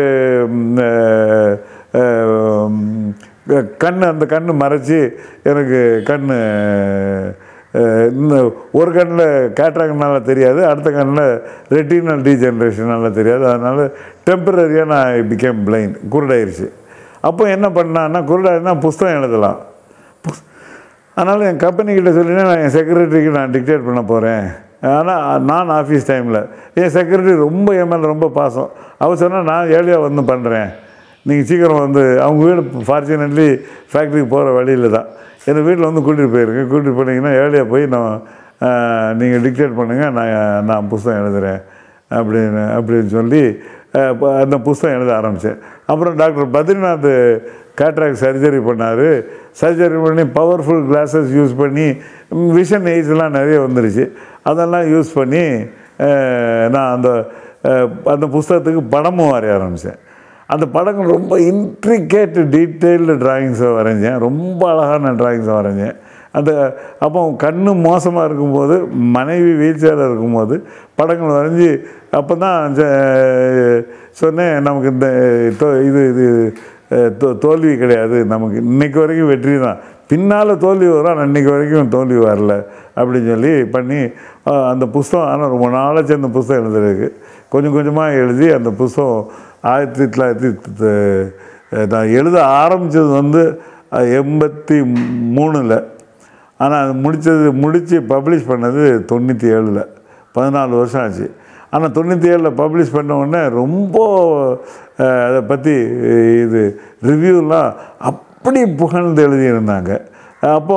கண் அந்த கண் மறைச்சி எனக்கு கண் இன்னும் ஒரு கண்ணில் கேட்ராக்ட்னால தெரியாது, அடுத்த கண்ணில் ரெட்டினல் டீஜென்ரேஷனால தெரியாது. அதனால் டெம்பரரியாக நான் பிகேம் பிளைண்ட், குருடாயிருச்சு. அப்போ என்ன பண்ணான்னா, குருடாயிருந்தா புஸ்தகம் எழுதலாம். புஸ் அதனால் என் கம்பெனிக்கிட்ட சொல்லினா நான் என் செக்ரட்டரிக்கு நான் டிக்டேட் பண்ண போகிறேன். ஆனால் நான் ஆஃபீஸ் டைமில் என் செக்ரட்டரி ரொம்ப என் மேலே ரொம்ப பாசம். அவர் சொன்னால் நான் ஏழையாக வந்து பண்ணுறேன், நீங்கள் சீக்கிரம் வந்து, அவங்க வீடு ஃபார்ச்சுனேட்லி ஃபேக்ட்ரிக்கு போகிற வழியில் தான், எங்கள் வீட்டில் வந்து கூட்டிகிட்டு போயிருக்கேன், கூட்டிகிட்டு போனீங்கன்னா ஏழையாக போய் நான் நீங்கள் டிக்டேட் பண்ணுங்கள், நான் நான் புஸ்தகம் எழுதுகிறேன் அப்படின்னு அப்படின்னு சொல்லி அந்த புஸ்தகம் எழுத ஆரம்பித்தேன். அப்புறம் டாக்டர் பத்ரிநாத் கேட்ராக்ட் சர்ஜரி பண்ணார். சர்ஜரி பண்ணி பவர்ஃபுல் கிளாஸஸ் யூஸ் பண்ணி விஷன் எய்ட்ஸ்லாம் நிறைய வந்துருச்சு. அதெல்லாம் யூஸ் பண்ணி நான் அந்த அந்த புஸ்தகத்துக்கு படமும் வரைய ஆரம்பித்தேன். அந்த படங்கள் ரொம்ப இன்ட்ரிகேட் டீட்டெயில்டு ட்ராயிங்ஸை வரைஞ்சேன், ரொம்ப அழகான ட்ராயிங்ஸை வரைஞ்சேன். அந்த அப்போ கண் மோசமாக இருக்கும்போது மனைவி வீழ்ச்சியாக இருக்கும்போது படங்கள் வரைஞ்சி அப்போ தான் சொன்னேன், நமக்கு இந்த இது இது தோ தோல்வி கிடையாது, நமக்கு இன்றைக்கி வரைக்கும் வெற்றி தான், பின்னால் தோல்வி வரும், ஆனால் இன்றைக்கி வரைக்கும் தோல்வி வரல அப்படின்னு சொல்லி பண்ணி அந்த புஸ்தகம். ஆனால் ரொம்ப நாளாக சேர்ந்த புஸ்தகம் எழுதுறதுக்கு கொஞ்சம் கொஞ்சமாக எழுதி அந்த புஸ்தகம் ஆயிரத்தி தொள்ளாயிரத்தி நான் எழுத ஆரம்பித்தது வந்து எண்பத்தி மூணில், ஆனால் அது முடித்தது முடித்து பப்ளிஷ் பண்ணது தொண்ணூற்றி ஏழில், பதினாலு வருஷம் ஆச்சு. ஆனால் தொண்ணூற்றி ஏழில் பப்ளிஷ் பண்ண உடனே ரொம்ப அதை பற்றி இது ரிவ்யூலாம் அப்படி புகழ்ந்து எழுதியிருந்தாங்க. அப்போ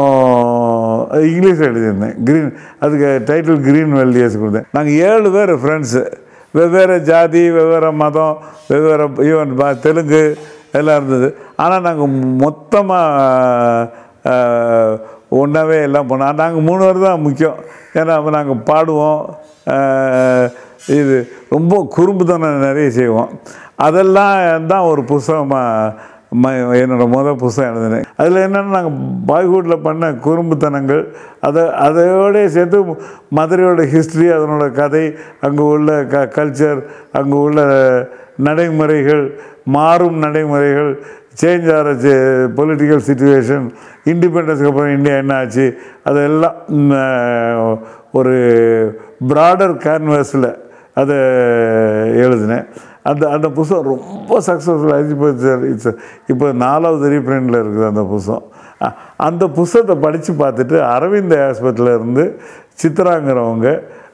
இங்கிலீஷில் எழுதியிருந்தேன். க்ரீன் அதுக்கு டைட்டில் க்ரீன் வெல்லியர்ஸ் கொடுத்தேன். நாங்கள் ஏழு பேர் ஃப்ரெண்ட்ஸு, வெவ்வேறு ஜாதி, வெவ்வேறு மதம், வெவ்வேறு ஈவன் தெலுங்கு எல்லாம் இருந்தது. ஆனால் நாங்கள் மொத்தமாக ஒன்றாவே எல்லாம் போனோம். நாங்கள் மூணு பேர் தான் முக்கியம். ஏன்னா அப்போ நாங்கள் பாடுவோம், இது ரொம்ப குறும்புத்தனம் நிறைய செய்வோம். அதெல்லாம் தான் ஒரு புஸ்தகமாக ம என்னோடய முதல் புஸ்தகம் எழுதினேன். அதில் என்னென்னா நாங்கள் பாய்வுட்டில் பண்ண குறும்புத்தனங்கள், அதை அதையோடய சேர்த்து மதுரையோட ஹிஸ்ட்ரி, அதனோட கதை, அங்கே உள்ள க கல்ச்சர், அங்கே உள்ள நடைமுறைகள், மாறும் நடைமுறைகள், சேஞ்ச் ஆகிற பொலிட்டிக்கல் சிச்சுவேஷன், இண்டிபெண்டன்ஸுக்கு அப்புறம் இந்தியா என்ன ஆச்சு, அதெல்லாம் ஒரு ப்ராடர் கேன்வாஸில் அதை எழுதினேன். அந்த அந்த புஸ்தகம் ரொம்ப சக்ஸஸ்ஃபுல் ஆகிடுச்சு. இப்போ இட்ஸ் இப்போ நாலாவது ரீப்ரிண்டில் இருக்குது அந்த புஸ்தகம். அந்த புஸ்தகத்தை படித்து பார்த்துட்டு அரவிந்த் ஹாஸ்பிட்டலில் இருந்து சித்ராங்கிறவங்க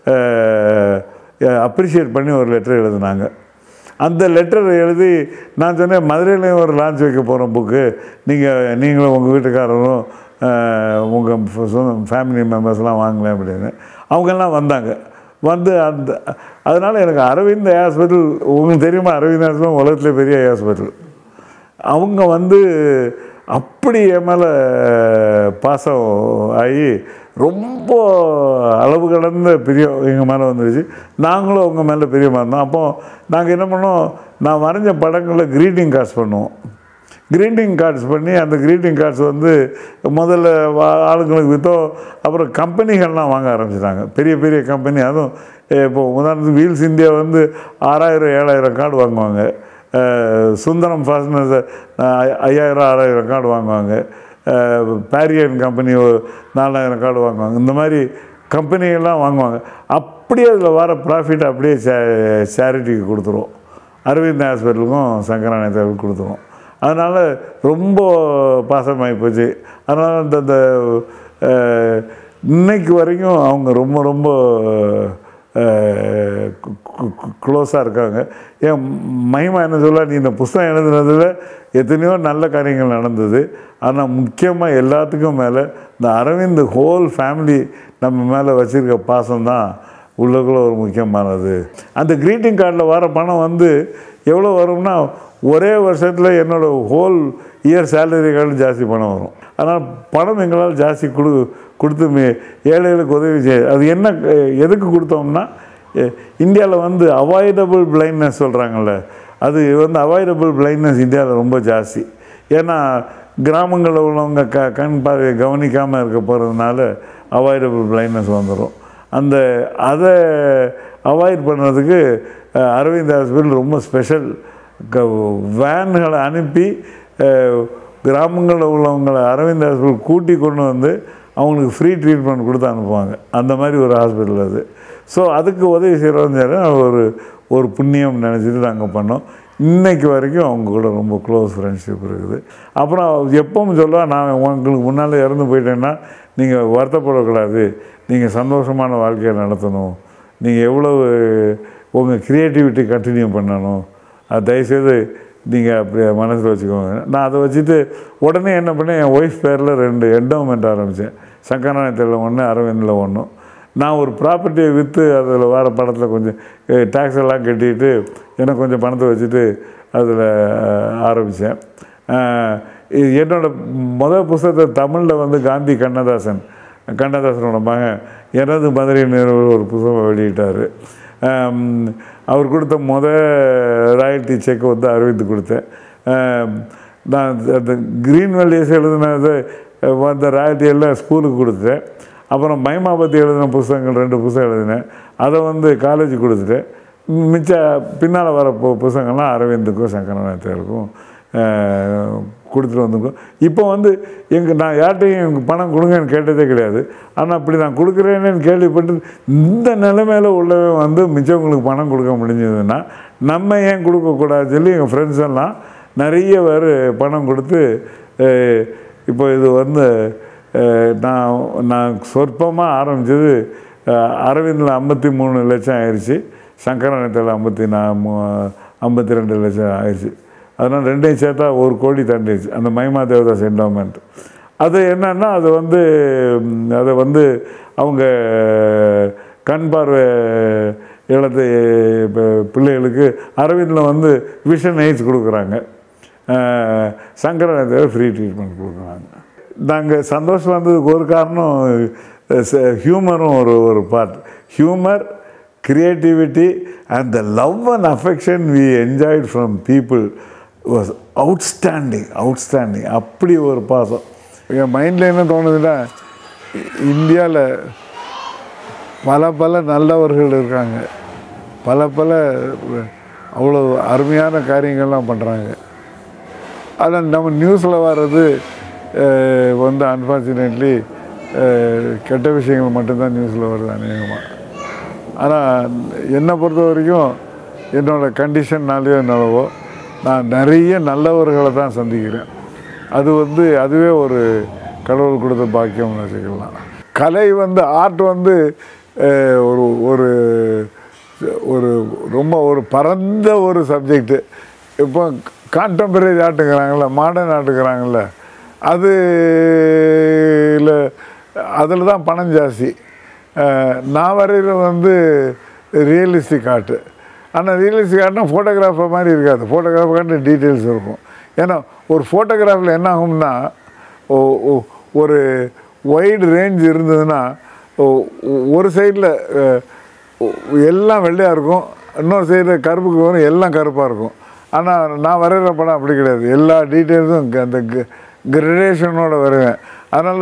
அப்ரிஷியேட் பண்ணி ஒரு லெட்டர் எழுதினாங்க. அந்த லெட்டர் எழுதி நான் சொன்னேன், மதுரையிலையும் ஒரு லான்ச் வைக்க போகிறோம் புக்கு, நீங்கள் நீங்களும் உங்கள் வீட்டுக்காரரும் உங்கள் ஃபேமிலி மெம்பர்ஸ்லாம் வாங்கலாம் அப்படின்னு. அவங்கெல்லாம் வந்தாங்க. வந்து அந்த அதனால் எனக்கு அரவிந்த் ஹாஸ்பிட்டல், உங்களுக்கு தெரியுமா, அரவிந்த் ஹாஸ்பிட்டல் உலகத்திலே பெரிய ஹாஸ்பிட்டல். அவங்க வந்து அப்படி என் மேலே பாசம் ஆகி ரொம்ப அளவு கடந்த பிரியம் எங்கள் மேலே வந்துடுச்சு. நாங்களும் அவங்க மேலே பிரியமாக இருந்தோம். அப்போது நாங்கள் என்ன பண்ணோம், நான் வரைஞ்ச படங்களில் க்ரீட்டிங் கார்ட்ஸ் பண்ணுவோம். க்ரீட்டிங் கார்ட்ஸ் பண்ணி அந்த க்ரீட்டிங் கார்ட்ஸ் வந்து முதல்ல ஆளுங்களுக்கு விற்றோம். அப்புறம் கம்பெனிகள்லாம் வாங்க ஆரம்பிச்சிட்டாங்க, பெரிய பெரிய கம்பெனி. அதுவும் இப்போது உதாரணத்துக்கு வீல்ஸ் இந்தியா வந்து ஆறாயிரம் ஏழாயிரம் கார்டு வாங்குவாங்க. சுந்தரம் ஃபாஸ்னர்ஸ் ஐயாயிரம் ஆறாயிரம் கார்டு வாங்குவாங்க. பேரியன் கம்பெனி ஒரு நாலாயிரம் கார்டு வாங்குவாங்க. இந்த மாதிரி கம்பெனிகள்லாம் வாங்குவாங்க. அப்படியே அதில் வர ப்ராஃபிட் அப்படியே சே சேரிட்டிக்கு கொடுத்துருவோம். அரவிந்த் ஹாஸ்பிட்டலுக்கும் சங்கராநாயகத்துக்கும் கொடுத்துருவோம். அதனால் ரொம்ப பாசமாகி போச்சு. அதனால் அந்த அந்த இன்னைக்கு வரைக்கும் அவங்க ரொம்ப ரொம்ப க்ளோஸாக இருக்காங்க. ஏன் மகிமா என்ன சொல்ல, நீ இந்த புஸ்தகம் எழுதுனதில் எத்தனையோ நல்ல காரியங்கள் நடந்தது, ஆனால் முக்கியமாக எல்லாத்துக்கும் மேலே இந்த அரவிந்த் ஹோல் ஃபேமிலி நம்ம மேலே வச்சுருக்க பாசம்தான் உள்ளுக்குள்ள ஒரு முக்கியமானது. அந்த க்ரீட்டிங் கார்டில் வர பணம் வந்து எவ்வளோ வரும்னா, ஒரே வருஷத்தில் என்னோடய ஹோல் இயர் சேலரி கார்டு ஜாஸ்தி பணம் வரும். அதனால் பணம் எங்களால் ஜாஸ்தி கொடு கொடுத்து ஏழைகளுக்கு உதவி செய்ய. அது என்ன எதுக்கு கொடுத்தோம்னா, இந்தியாவில் வந்து அவாய்டபுள் பிளைண்ட்னஸ் சொல்கிறாங்கள்ல, அது வந்து அவாய்டபுள் பிளைண்ட்னஸ் இந்தியாவில் ரொம்ப ஜாஸ்தி. ஏன்னா கிராமங்களில் உள்ளவங்க க கண் பார்வையை கவனிக்காமல் இருக்க போகிறதுனால அவாய்டபுள் பிளைண்ட்னஸ் வந்துடும். அந்த அதை அவாய்ட் பண்ணுறதுக்கு அரவிந்த் ஹாஸ்பிட்டல் ரொம்ப ஸ்பெஷல் க வேன்களை அனுப்பி கிராமங்களில் உள்ளவங்களை அரவிந்த் ஹாஸ்பிட்டல் கூட்டி கொண்டு வந்து அவங்களுக்கு ஃப்ரீ ட்ரீட்மெண்ட் கொடுத்து அனுப்புவாங்க. அந்த மாதிரி ஒரு ஹாஸ்பிட்டல் அது. ஸோ அதுக்கு உதவி செய்கிறவங்க ஒரு ஒரு புண்ணியம் நினச்சிட்டு நாங்கள் பண்ணோம். இன்றைக்கு வரைக்கும் அவங்க கூட ரொம்ப க்ளோஸ் ஃப்ரெண்ட்ஷிப் இருக்குது. அப்புறம் எப்பவும் சொல்ல, நான் உங்களுக்கு முன்னால் இறந்து போயிட்டேன்னா நீங்கள் வருத்தப்படக்கூடாது, நீங்கள் சந்தோஷமான வாழ்க்கையை நடத்தணும், நீங்கள் எவ்வளவு உங்கள் க்ரியேட்டிவிட்டி கண்டினியூ பண்ணணும், அது தயவுசெய்து நீங்கள் அப்படி மனசில் வச்சுக்கோங்க. நான் அதை வச்சுட்டு உடனே என்ன பண்ணேன், என் ஒய்ஃப் பேரில் ரெண்டு என்டோமெண்ட் ஆரம்பித்தேன். சங்கராநாயகத்தில் ஒன்று, அரவிந்தில் ஒன்றும். நான் ஒரு ப்ராப்பர்ட்டியை விற்று அதில் வர படத்தில் கொஞ்சம் டேக்ஸ் எல்லாம் கட்டிட்டு எனக்கு கொஞ்சம் பணத்தை வச்சுட்டு அதில் ஆரம்பித்தேன். என்னோடய முதல் புத்தகத்தை தமிழில் வந்து காந்தி கண்ணதாசன் கண்ணதாசனோட மகன் எனது மதுரை நிறுவனம் ஒரு புத்தகம் வெளியிட்டார். அவர் கொடுத்த முதல் ராயல்ட்டி செக் வந்து அரவிந்த் கொடுத்தேன். நான் அந்த க்ரீன் வெல்லியர்ஸ் எழுதுனது வந்த ராயல்ட்டியெல்லாம் ஸ்கூலுக்கு கொடுத்துட்டேன். அப்புறம் மகிமா பற்றி எழுதின புத்தகங்கள் ரெண்டு புத்தகம் எழுதினேன், அதை வந்து காலேஜுக்கு கொடுத்துட்டேன். மிச்ச பின்னால் வர பு புத்தகங்கள்லாம் அரவிந்துக்கும் சங்கரநாயகருக்கும் கொடுத்துட்டு வந்துருக்கோம். இப்போ வந்து எங்கள் நான் யார்கிட்டையும் எனக்கு பணம் கொடுங்கன்னு கேட்டதே கிடையாது. ஆனால் அப்படி நான் கொடுக்குறேன்னு கேள்விப்பட்டு இந்த நிலைமையில் உள்ளவே வந்து மிச்சவங்களுக்கு பணம் கொடுக்க முடிஞ்சதுன்னா நம்ம ஏன் கொடுக்கக்கூடாதுன்னு சொல்லி எங்கள் ஃப்ரெண்ட்ஸ் எல்லாம் நிறைய பேர் பணம் கொடுத்து இப்போ இது வந்து நான் நான் சொற்பமாக ஆரம்பித்தது அரவிந்தில் ஐம்பத்தி மூணு லட்சம் ஆயிடுச்சு, சங்கரநாயகத்தில் ஐம்பத்தி நா ஐம்பத்தி ரெண்டு லட்சம் ஆயிடுச்சு. அதனால் ரெண்டையும் சேர்த்தா ஒரு கோடி தாண்டிடுச்சு அந்த மகிமா தேவதாஸ் என்டோமெண்ட். அது என்னன்னா அது வந்து அதை வந்து அவங்க கண் பார்வை இழந்த பிள்ளைகளுக்கு அரவிந்தில் வந்து விஷன் எய்ட்ஸ் கொடுக்குறாங்க, சங்கரநாயகத்தில் ஃப்ரீ ட்ரீட்மெண்ட் கொடுக்குறாங்க. நாங்கள் சந்தோஷம் வந்ததுக்கு ஒரு காரணம் ஹியூமரும் ஒரு ஒரு part. Humour, creativity and the love and affection we enjoyed from people was outstanding, outstanding. அப்படி ஒரு பாசம் என் மைண்டில் என்ன தோணுதுன்னா, இந்தியாவில் பல பல நல்லவர்கள் இருக்காங்க, பல பல அவ்வளோ அருமையான காரியங்கள்லாம் பண்ணுறாங்க. ஆனால் நம்ம நியூஸில் வர்றது வந்து அன்ஃபார்ச்சுனேட்லி கெட்ட விஷயங்கள் மட்டும்தான் நியூஸில் வருது அநேகமாக. ஆனால் என்னை பொறுத்த வரைக்கும் என்னோடய கண்டிஷன்னாலேயோ என்னவோ நான் நிறைய நல்லவர்களை தான் சந்திக்கிறேன். அது வந்து அதுவே ஒரு கடவுள் கொடுத்த பாக்கியம்னு வச்சுக்கலாம். கலை வந்து ஆர்ட் வந்து ஒரு ஒரு ஒரு ரொம்ப ஒரு பரந்த ஒரு சப்ஜெக்டு. இப்போ கான்டெம்பரரி ஆர்ட்டுங்கிறாங்கள்ல, மாடர்ன் ஆர்ட்டுங்கிறாங்கள்ல, அது இல்லை அதில் தான் பணம் ஜாஸ்தி. நான் வரைகிற வந்து ரியலிஸ்டிக் ஆர்ட்டு. ஆனால் ரியலிஸ்டிக் ஆர்ட்னா ஃபோட்டோகிராஃபர் மாதிரி இருக்காது, ஃபோட்டோகிராஃபர்கான டீட்டெயில்ஸ் இருக்கும். ஏன்னா ஒரு ஃபோட்டோகிராஃபில் என்ன ஆகும்னா, ஒரு வைடு ரேஞ்ச் இருந்ததுன்னா ஒரு சைடில் எல்லாம் வெள்ளையாக இருக்கும், இன்னொரு சைடில் கருப்புக்கு வரும், எல்லாம் கருப்பாக இருக்கும். ஆனால் நான் வரைகிற படம் அப்படி கிடையாது, எல்லா டீட்டெயில்ஸும் அந்த கிரடேஷனோடு வருவேன். அதனால்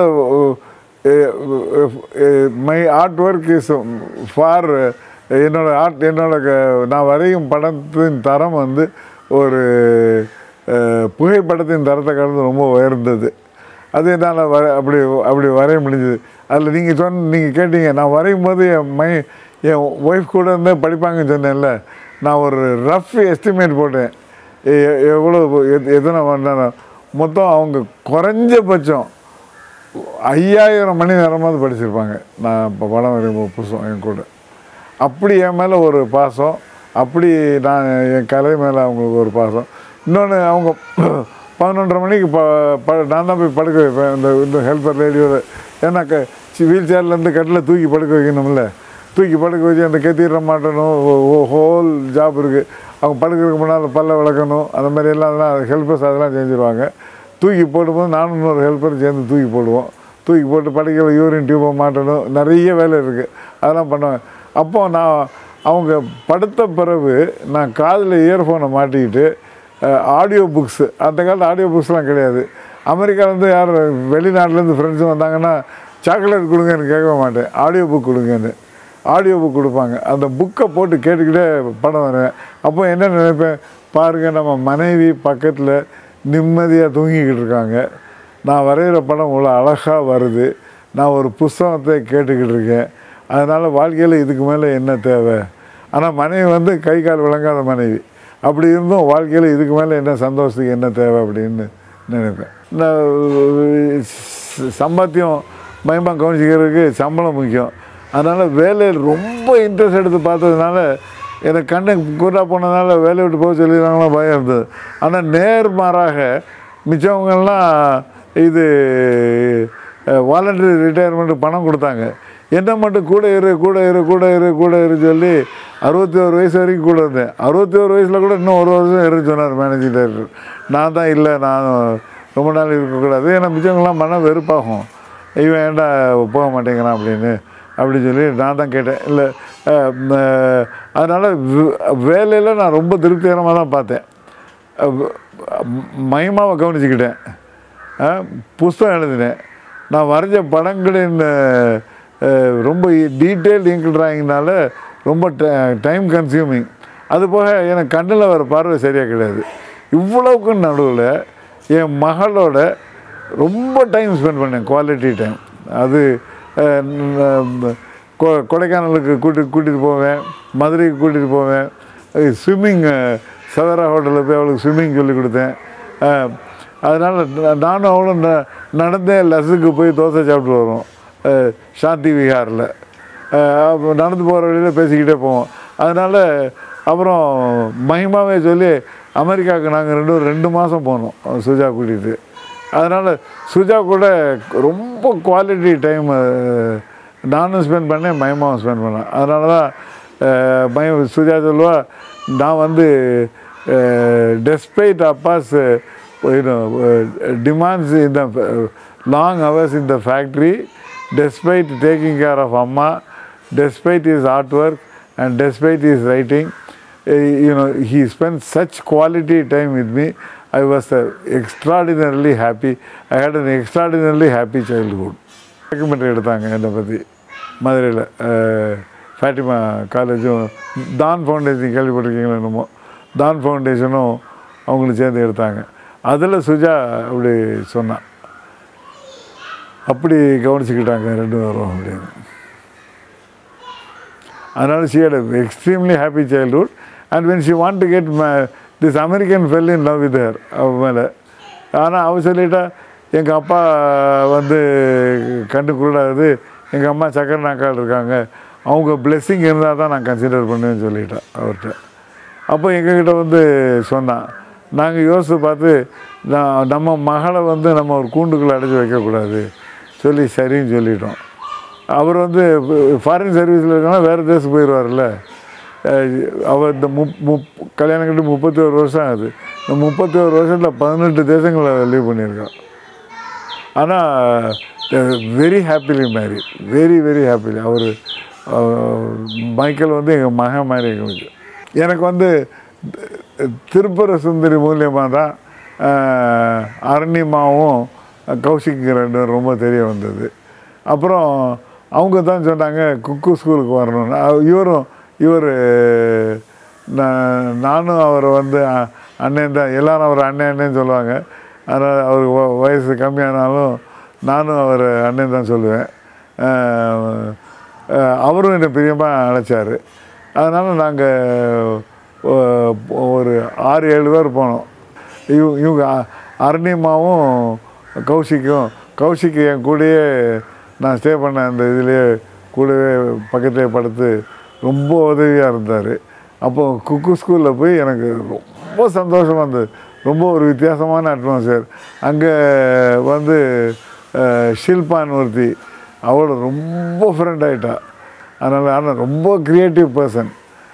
my art work is for என்னோட ஆர்ட் என்னோட நான் வரையும் படத்தின் தரம் வந்து ஒரு புகைப்படத்தின் தரத்தை கடந்து ரொம்ப உயர்ந்தது. அது என்னால் வர அப்படி அப்படி வரைய முடிஞ்சது. அதில் நீங்கள் சொன்ன நீங்கள் கேட்டீங்க, நான் வரையும் போது என் மை என் ஒய்ஃப் கூட இருந்து படிப்பாங்கன்னு சொன்னேன்ல, நான் ஒரு ரஃப் எஸ்டிமேட் போட்டேன் எவ்வளோ எத்தனை பண்ண மொத்தம் அவங்க குறைஞ்சபட்சம் ஐயாயிரம் மணி நேரமாவது படிச்சிருப்பாங்க நான் இப்போ படம் வரையும் புதுசம் என் கூட. அப்படி என் மேலே ஒரு பாசம், அப்படி நான் என் கலை மேலே அவங்களுக்கு ஒரு பாசம். இன்னொன்று அவங்க பதினொன்றரை மணிக்கு ப ப நான் தான் போய் படுக்க வைப்பேன் இந்த இந்த ஹெல்ப்பர் ரேடியோவில். ஏன்னா க வீல் சேர்லேருந்து கட்டில் தூக்கி படுக்க வைக்கணும்ல, தூக்கி படுக்க வச்சு அந்த கத்திர மாட்டணும், ஹோல் ஜாப் இருக்குது. அவங்க படுக்கிறதுக்கு முன்னால் பல்ல விளக்கணும், அந்த மாதிரி எல்லாம் அதெல்லாம் ஹெல்ப்பர்ஸ் அதெல்லாம் செஞ்சுருவாங்க. தூக்கி போடும்போது நானும் இன்னொரு ஹெல்ப்பர் சேர்ந்து தூக்கி போடுவோம். தூக்கி போட்டு படுக்கிற யூரின் டியூப்பை மாட்டணும், நிறைய வேலை இருக்குது, அதெல்லாம் பண்ணுவேன். அப்போது நான் அவங்க படுத்த பிறகு நான் காதில் இயர்ஃபோனை மாட்டிக்கிட்டு ஆடியோ புக்ஸு, அந்த காலத்தில் ஆடியோ புக்ஸ்லாம் கிடையாது. அமெரிக்காவிலேருந்து யார் வெளிநாட்டிலேருந்து ஃப்ரெண்ட்ஸும் வந்தாங்கன்னா சாக்லேட் கொடுங்கன்னு கேட்க மாட்டேன், ஆடியோ புக் கொடுங்கன்னு. ஆடியோ புக் கொடுப்பாங்க, அந்த புக்கை போட்டு கேட்டுக்கிட்டே படம் வருவேன். அப்போ என்ன நினைப்பேன், பாருங்கள் நம்ம மனைவி பக்கத்தில் நிம்மதியாக தூங்கிக்கிட்டு இருக்காங்க, நான் வரைகிற படம் இவ்வளோ அழகாக வருது, நான் ஒரு புஸ்தகத்தை கேட்டுக்கிட்டு இருக்கேன், அதனால் வாழ்க்கையில் இதுக்கு மேலே என்ன தேவை. ஆனால் மனைவி வந்து கை கால் விளங்காத மனைவி, அப்படி இருந்தும் வாழ்க்கையில் இதுக்கு மேலே என்ன சந்தோஷத்துக்கு என்ன தேவை அப்படின்னு நினைப்பேன். நான் சம்பாத்தியம் பயமாக கவனிச்சிக்கிறதுக்கு சம்பளம் முக்கியம். அதனால் வேலையில் ரொம்ப இன்ட்ரெஸ்ட் எடுத்து பார்த்ததுனால எனக்கு கண்ணு கூட்டா போனதுனால வேலையை விட்டு போக சொல்லிடுறாங்களா பயம் இருந்தது. ஆனால் நேர்மாறாக மிச்சவங்கள்லாம் இது வாலண்டரி ரிட்டையர்மெண்ட்டு பணம் கொடுத்தாங்க, என்ன மட்டும் கூட இரு கூட இரு கூட இரு கூட இரு சொல்லி அறுபத்தி ஒரு வயசு வரைக்கும் கூட இருந்தேன். அறுபத்தி ஒரு வயசில் கூட இன்னும் ஒரு வருஷம் இரு சொன்னார் மேனேஜிங் டைரக்டர். நான் தான் இல்லை, நான் ரொம்ப நாள் இருக்கக்கூடாது, ஏன்னா மிச்சவங்களாம் மன வெறுப்பாகும், இவன் ஏன்டா போக மாட்டேங்கிறான் அப்படின்னு அப்படி சொல்லி நான் தான் கேட்டேன். இல்லை அதனால் வேலையில் நான் ரொம்ப திருப்திகரமாக தான் பார்த்தேன். மகிமாவை கவனிச்சுக்கிட்டேன். புஸ்தகம் எழுதினேன். நான் வரைஞ்ச படங்களின் ரொம்ப டீட்டெயில் இங்க் ட்ராயிங்னால ரொம்ப டைம் கன்சியூமிங். அதுபோக எனக்கு கண்ணில் வர பார்வை சரியாக கிடையாது. இவ்வளவுக்கு நடுவில் என் மகளோட ரொம்ப டைம் ஸ்பெண்ட் பண்ணேன், குவாலிட்டி டைம். அது கொ கொடைக்கானலுக்கு கூட்டி கூட்டிகிட்டு போவேன், மதுரைக்கு கூட்டிகிட்டு போவேன். ஸ்விம்மிங் சவரா ஹோட்டலில் போய் அவளுக்கு ஸ்விம்மிங் சொல்லி கொடுத்தேன். அதனால் நானும் அவளும் ந நடந்தே லஸ்ஸுக்கு போய் தோசை சாப்பிட்டு வரோம் சாந்தி விஹாரில். நடந்து போகிற வழியில் பேசிக்கிட்டே போவோம். அதனால் அப்புறம் மகிமாவே சொல்லி அமெரிக்காவுக்கு நாங்கள் ரெண்டு ரெண்டு மாதம் போனோம் சுஜா கூட்டிகிட்டு. அதனால் சுஜா கூட ரொம்ப குவாலிட்டி டைம் நானும் ஸ்பெண்ட் பண்ணேன், மயமாவும் ஸ்பெண்ட் பண்ணேன். அதனால தான் மயம் சுஜா சொல்லுவா, நான் வந்து despite Appa's demands in the long hours in the factory, despite taking care of Amma, despite his artwork and despite his writing, uh, you know, he spent such quality time with me. I was uh, extraordinarily happy. I had an extraordinarily happy childhood. Documentary எடுத்தாங்க என்னை பற்றி மதுரையில், ஃபேட்டிமா காலேஜும் தான் foundation கேள்விப்பட்டிருக்கீங்களா என்னமோ, தான் ஃபவுண்டேஷனும் அவங்களும் சேர்ந்து எடுத்தாங்க. அதில் சுஜா அப்படி சொன்னான், அப்படி கவனிச்சுக்கிட்டாங்க ரெண்டு பேரும் அப்படின்னு. அதனால் she had an extremely happy childhood, and when she wanted to get my, this American fell in love with her அவ மேலே. ஆனால் அவ சொல்லிட்டா, எங்கள் அப்பா வந்து கண்டு குருடாகுது, எங்கள் அம்மா சக்கரை நாக்கால் இருக்காங்க, அவங்க பிளெஸ்ஸிங் இருந்தால் தான் நான் கன்சிடர் பண்ணுவேன்னு சொல்லிட்டேன் அவர்கிட்ட. அப்போ எங்ககிட்ட வந்து சொன்னான், நாங்கள் யோசித்து பார்த்து நான் நம்ம மகளை வந்து நம்ம ஒரு கூண்டுக்குள்ளே அடைச்சி வைக்கக்கூடாது சொல்லி சரின்னு சொல்லிட்டோம். அவர் வந்து ஃபாரின் சர்வீஸில் இருக்கனா வேறு தேசம் போயிடுவார்ல. அவர் இந்த முப் முப் கல்யாணம் கட்டி முப்பத்தி ஒரு வருஷம் ஆகுது. இந்த முப்பத்தி ஒரு வருஷத்தில் பதினெட்டு தேசங்களை லீவ் பண்ணியிருக்கான். ஆனால் very happily married, very very happily. அவர் மைக்கேல் வந்து எங்கள் மகன் மாதிரி எங்களுக்கு. எனக்கு வந்து திருப்பர சுந்தரி மூலியமாக தான் அரண்யமாவும் கௌஷிக்கு ரெண்டு ரொம்ப தெரிய வந்தது. அப்புறம் அவங்க தான் சொன்னாங்க குக்கு ஸ்கூலுக்கு வரணும்னு. இவரும் இவர் நானும் அவரை வந்து அண்ணன் தான், எல்லோரும் அவர் அண்ணன் அண்ணன்னு சொல்லுவாங்க. அதனால் அவருக்கு வயசு கம்மியானாலும் நானும் அவர் அண்ணன் தான் சொல்லுவேன். அவரும் என்னை பிரியமாக அழைச்சார். அதனால் நாங்கள் ஒரு ஆறு ஏழு பேர் போனோம். இவ இவங்க அரண்யமாவும் கௌஷிக்கும், கௌஷிக்கு என் கூடயே நான் ஸ்டே பண்ண அந்த இதுலேயே கூடவே பக்கத்துலேயே படுத்து ரொம்ப உதவியாக இருந்தார். அப்போது குக்கு ஸ்கூலில் போய் எனக்கு ரொம்ப சந்தோஷமாக இருந்தது. ரொம்ப ஒரு வித்தியாசமான அட்மாஸ்பியர். அங்கே வந்து ஷில்பான்னு ஒருத்தி, அவளோட ரொம்ப ஃப்ரெண்ட் ஆகிட்டா. அதனால் ஆனால் ரொம்ப க்ரியேட்டிவ் பர்சன்,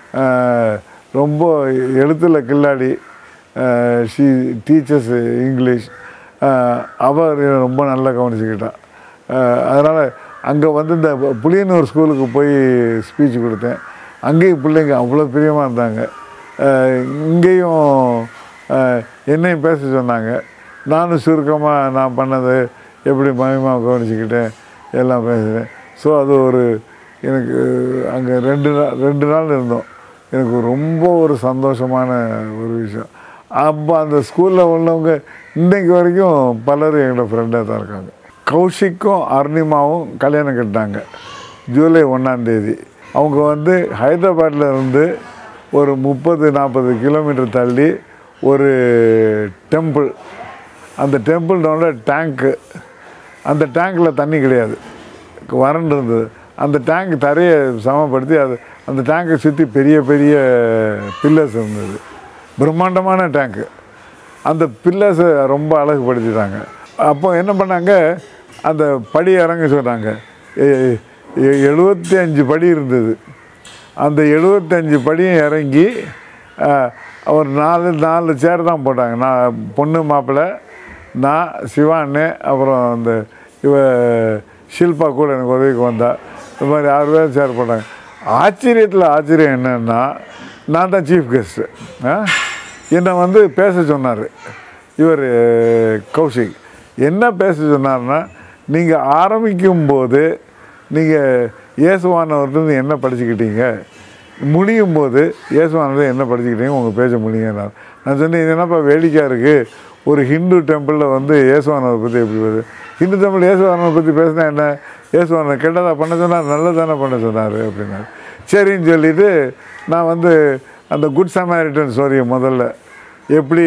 ரொம்ப எழுத்தில் கில்லாடி. She teachers English. அவர் ரொம்ப நல்லா கவனிச்சுக்கிட்டான். அதனால் அங்கே வந்து இந்த புளியனூர் ஸ்கூலுக்கு போய் ஸ்பீச் கொடுத்தேன். அங்கேயும் பிள்ளைங்க அவ்வளோ பிரியமாக இருந்தாங்க. இங்கேயும் என்னையும் பேச சொன்னாங்க. நானும் சுருக்கமாக நான் பண்ணது எப்படி மகிமாக கவனிச்சுக்கிட்டேன் எல்லாம் பேசுகிறேன். ஸோ அது ஒரு எனக்கு அங்கே ரெண்டு நாள் ரெண்டு நாள் இருந்தோம். எனக்கு ரொம்ப ஒரு சந்தோஷமான ஒரு விஷயம். அப்போ அந்த ஸ்கூலில் உள்ளவங்க இன்றைக்கு வரைக்கும் பலரும் எங்களோட ஃப்ரெண்டாக தான் இருக்காங்க. கௌஷிக்கும் அருணிமாவும் கல்யாணம் கட்டினாங்க ஜூலை ஒன்றாந்தேதி. அவங்க வந்து ஹைதராபாத்தில் இருந்து ஒரு முப்பது நாற்பது கிலோமீட்டர் தள்ளி ஒரு டெம்பிள், அந்த டெம்பிள்னோட டேங்க்கு, அந்த டேங்க்கில் தண்ணி கிடையாது, வறண்டு இருந்தது. அந்த டேங்க் தரையை சமப்படுத்தி அது அந்த டேங்கை சுற்றி பெரிய பெரிய பில்லர்ஸ் இருந்தது, பிரம்மாண்டமான டேங்க்கு. அந்த பில்லர்ஸை ரொம்ப அழகுபடுத்திட்டாங்க. அப்போ என்ன பண்ணாங்க, அந்த படி இறங்க சொன்னாங்க. எழுபத்தி அஞ்சு படி இருந்தது. அந்த எழுபத்தஞ்சு படியும் இறங்கி ஒரு நாலு நாலு சேர் தான் போட்டாங்க. நான் பொண்ணு மாப்பிள்ளை, நான் சிவான்னு, அப்புறம் அந்த இவ ஷில்பா கூட எனக்கு உதவிக்கு வந்தா. இது மாதிரி ஆறு பேர் சேர் போட்டாங்க. ஆச்சரியத்தில் ஆச்சரியம் என்னென்னா, நான் தான் சீஃப் கெஸ்ட்டு. என்னை வந்து பேச சொன்னார் இவர் கௌஷிக். என்ன பேச சொன்னார்னா, நீங்கள் ஆரம்பிக்கும்போது நீங்கள் இயேசுவானவர்கிட்ட என்ன படிச்சுக்கிட்டீங்க, முடியும் போது இயேசுவானவர்கிட்ட என்ன படிச்சுக்கிட்டீங்க, உங்கள் பேச முடியுங்க. நான் சொன்னேன், இது என்னப்பா வேடிக்கையாக இருக்குது, ஒரு ஹிந்து டெம்பிளில் வந்து இயேசுவானவர் பற்றி எப்படி வருது, ஹிந்து டெம்பிள் இயேசுவானவர் பற்றி பேசினா என்ன, இயேசுவானவர் கெட்டதாக பண்ண சொன்னார், நல்லதானே பண்ண சொன்னார் அப்படின்னாரு. சரின்னு சொல்லிவிட்டு நான் வந்து அந்த குட் சமாரிட்டன் ஸ்டோரியை முதல்ல எப்படி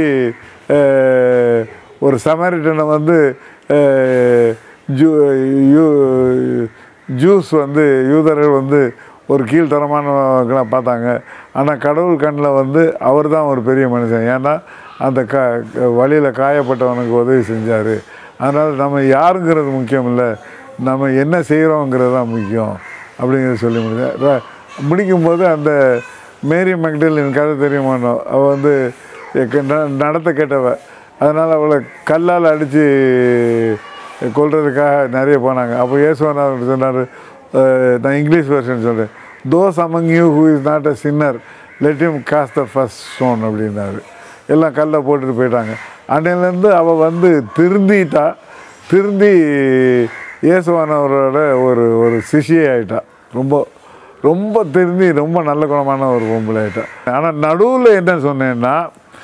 ஒரு சமாரிட்டனை வந்து ஜூ யூ ஜூஸ் வந்து யூதர்கள் வந்து ஒரு கீழ்த்தரமானவங்களாக பார்த்தாங்க. ஆனால் கடவுள் கண்ணில் வந்து அவர் தான் ஒரு பெரிய மனுஷன். ஏன்னா அந்த க வழியில் காயப்பட்டவனுக்கு உதவி செஞ்சார். அதனால் நம்ம யாருங்கிறது முக்கியம் இல்லை, நம்ம என்ன செய்கிறோங்கிறது தான் முக்கியம் அப்படிங்கிறத சொல்லி முடிஞ்சேன். முடிக்கும்போது அந்த மேரி மெக்டலின் கதை தெரியுமானோ, அவள் வந்து நடத்த கேட்டவ, அதனால் அவளை கல்லால் அடித்து கொல்றதுக்காக நிறைய போனாங்க. அப்போ இயேசுவானவர் சொன்னார், நான் இங்கிலீஷ் வெர்ஷன் சொல்கிறேன், those among you who is not a sinner let him cast the first stone அப்படின்னாரு. எல்லாம் கல்லை போட்டுட்டு போயிட்டாங்க. அன்னையிலேருந்து அவள் வந்து திருந்திட்டா, திருந்தி இயேசுவானவரோட ஒரு ஒரு சிஷியை ஆகிட்டா. ரொம்ப ரொம்ப திருந்தி ரொம்ப நல்ல குணமான ஒரு பொம்பளை ஆகிட்டா. ஆனால் நடுவில் என்ன சொன்னேன்னா,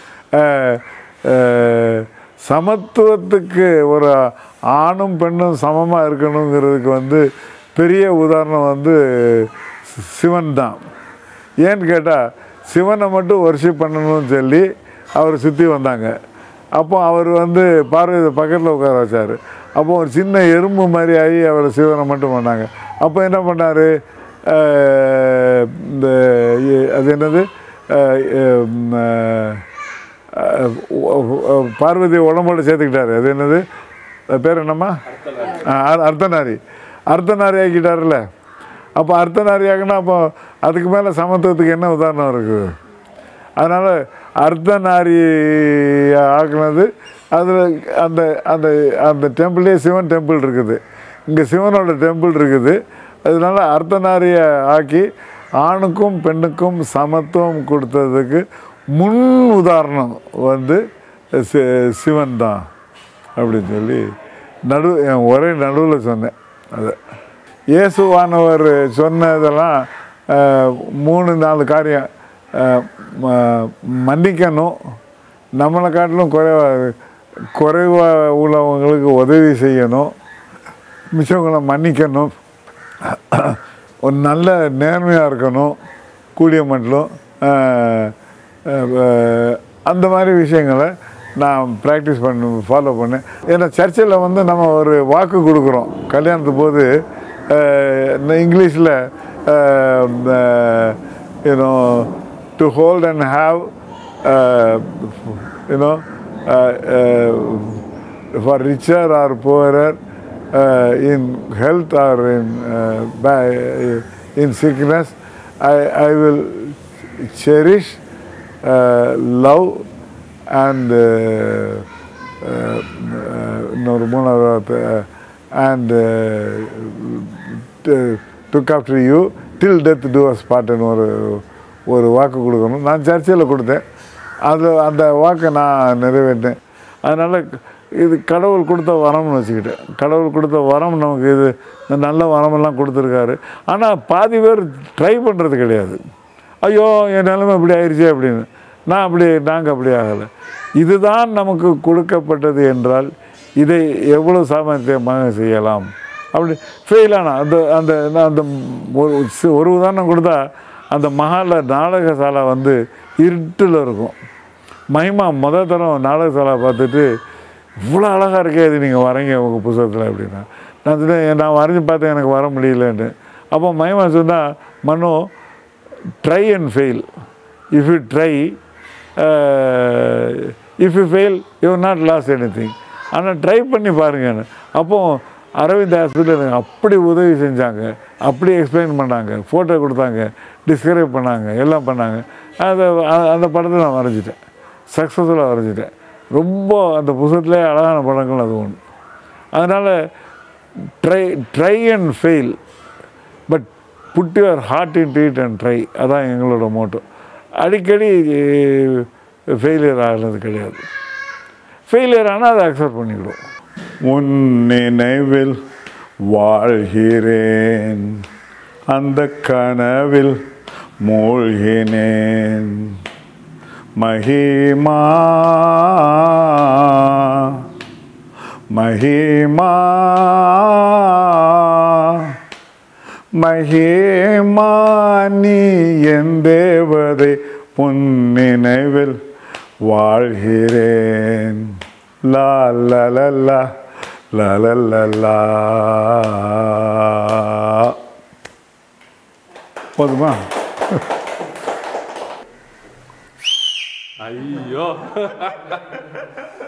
சமத்துவத்துக்கு ஒரு ஆணும் பெண்ணும் சமமாக இருக்கணுங்கிறதுக்கு வந்து பெரிய உதாரணம் வந்து சிவன் தான். ஏன்னு கேட்டால், சிவனை மட்டும் வர்ஷிப் பண்ணணும்னு சொல்லி அவர் சுற்றி வந்தாங்க. அப்போ அவர் வந்து பார்வதி பக்கத்தில் உட்கார வச்சார். அப்போ ஒரு சின்ன எறும்பு மாதிரி ஆகி அவர் சிவனை மட்டும் பண்ணாங்க. அப்போ என்ன பண்ணார், இந்த அது என்னது பார்வதி உடம்போடு சேர்த்துக்கிட்டாரு. அது என்னது பேர் என்னம்மா, அர்த்தநாரி. அர்த்தநாரி ஆக்கிட்டார்ல. அப்போ அர்த்தநாரி ஆகினா அப்போ அதுக்கு மேலே சமத்துவத்துக்கு என்ன உதாரணம் இருக்குது? அதனால் அர்த்தநாரி ஆக்குனது அதில் அந்த அந்த அந்த டெம்பிளே சிவன் டெம்பிள் இருக்குது, இங்கே சிவனோட டெம்பிள் இருக்குது. அதனால் அர்த்தநாரியை ஆக்கி ஆணுக்கும் பெண்ணுக்கும் சமத்துவம் கொடுத்ததுக்கு முன் உதாரணம் வந்து சி சிவன் தான் அப்படின்னு சொல்லி நடு என் ஒரே நடுவில் சொன்னேன். அது இயேசுவானவர் சொன்னதெல்லாம் மூணு நாலு காரியம். மன்னிக்கணும், நம்மளை காட்டிலும் குறைவாக குறைவாக உள்ளவங்களுக்கு உதவி செய்யணும், மிச்சவங்களை மன்னிக்கணும், ஒரு நல்ல நேர்மையாக இருக்கணும், கூடிய மட்டும் அந்த மாதிரி விஷயங்களை நான் ப்ராக்டிஸ் பண்ண ஃபாலோ பண்ணேன். ஏன்னா சர்ச்சில் வந்து நம்ம ஒரு வாக்கு கொடுக்குறோம் கல்யாணத்து போது. இங்கிலீஷில் you know to hold and have you know for richer or poorer in health or in uh, by, in sickness, I, I will cherish, uh, love and uh, uh, uh, and uh, took after you till death do us part ன்னு ஒரு ஒரு வாக்கு கொடுக்கணும். நான் சர்ச்சையில் கொடுத்தேன். அது அந்த வாக்கை நான் நிறைவேற்றேன். அதனால் இது கடவுள் கொடுத்த வரம்னு வச்சுக்கிட்டேன். கடவுள் கொடுத்த வரம் நமக்கு இது நல்ல வரமெல்லாம் கொடுத்துருக்காரு. ஆனால் பாதி பேர் ட்ரை பண்ணுறது கிடையாது. ஐயோ என் நிலைமை இப்படி ஆயிடுச்சு அப்படின்னு. நான் அப்படி நாங்கள் அப்படி ஆகலை. இதுதான் நமக்கு கொடுக்கப்பட்டது என்றால் இதை எவ்வளோ சாமர்த்தியமாக செய்யலாம் அப்படி ஃபெயிலானா அந்த அந்த அந்த ஒரு ஒரு உதாரணம் கொடுத்தா, அந்த மகால நாடகசாலை வந்து இருட்டில் இருக்கும். மகிமா மொதல் தரம் நாடகசாலை பார்த்துட்டு, இவ்வளோ அழகாக இருக்கே இது நீங்கள் வரைங்க உங்கள் புத்தகத்தில் அப்படின்னா. நான் சொன்னேன், நான் வரைஞ்சி பார்த்தேன் எனக்கு வர முடியலன்னு. அப்போ மகிமா சொன்னால், Mano try and fail. If you try, if you fail you not lose anything. ஆனால் ட்ரை பண்ணி பாருங்கன்னு. அப்போது அரவிந்த் ஹாஸ்பிட்டல் எனக்கு அப்படி உதவி செஞ்சாங்க, அப்படி எக்ஸ்பிளைன் பண்ணாங்க, ஃபோட்டோ கொடுத்தாங்க, டிஸ்கிரைப் பண்ணாங்க, எல்லாம் பண்ணாங்க. அதை அந்த படத்தை நான் வரைஞ்சிட்டேன், சக்ஸஸ்ஃபுல்லாக வரைஞ்சிட்டேன். ரொம்ப அந்த புத்தகத்திலே அழகான படங்கள் அது ஒன்று. அதனால் try try and fail, but put your heart in treat and try. அதான் எங்களோட மோட்டோ. அடிக்கடி ஃபெயிலியர் ஆகிறது கிடையாது. ஃபெயிலியர் ஆனால் அதை அக்செப்ட் பண்ணிவிடுவோம். உன் நினைவில் வாழ்கிறேன், அந்த கனவில் மூழ்கினேன். மகிமா மகிமா மகிமா நீ என் தேவதை, உன் நினைவில் வாழ்கிறேன். லா லா லா லா லா லா லா லா. போதுமா? ஐயோ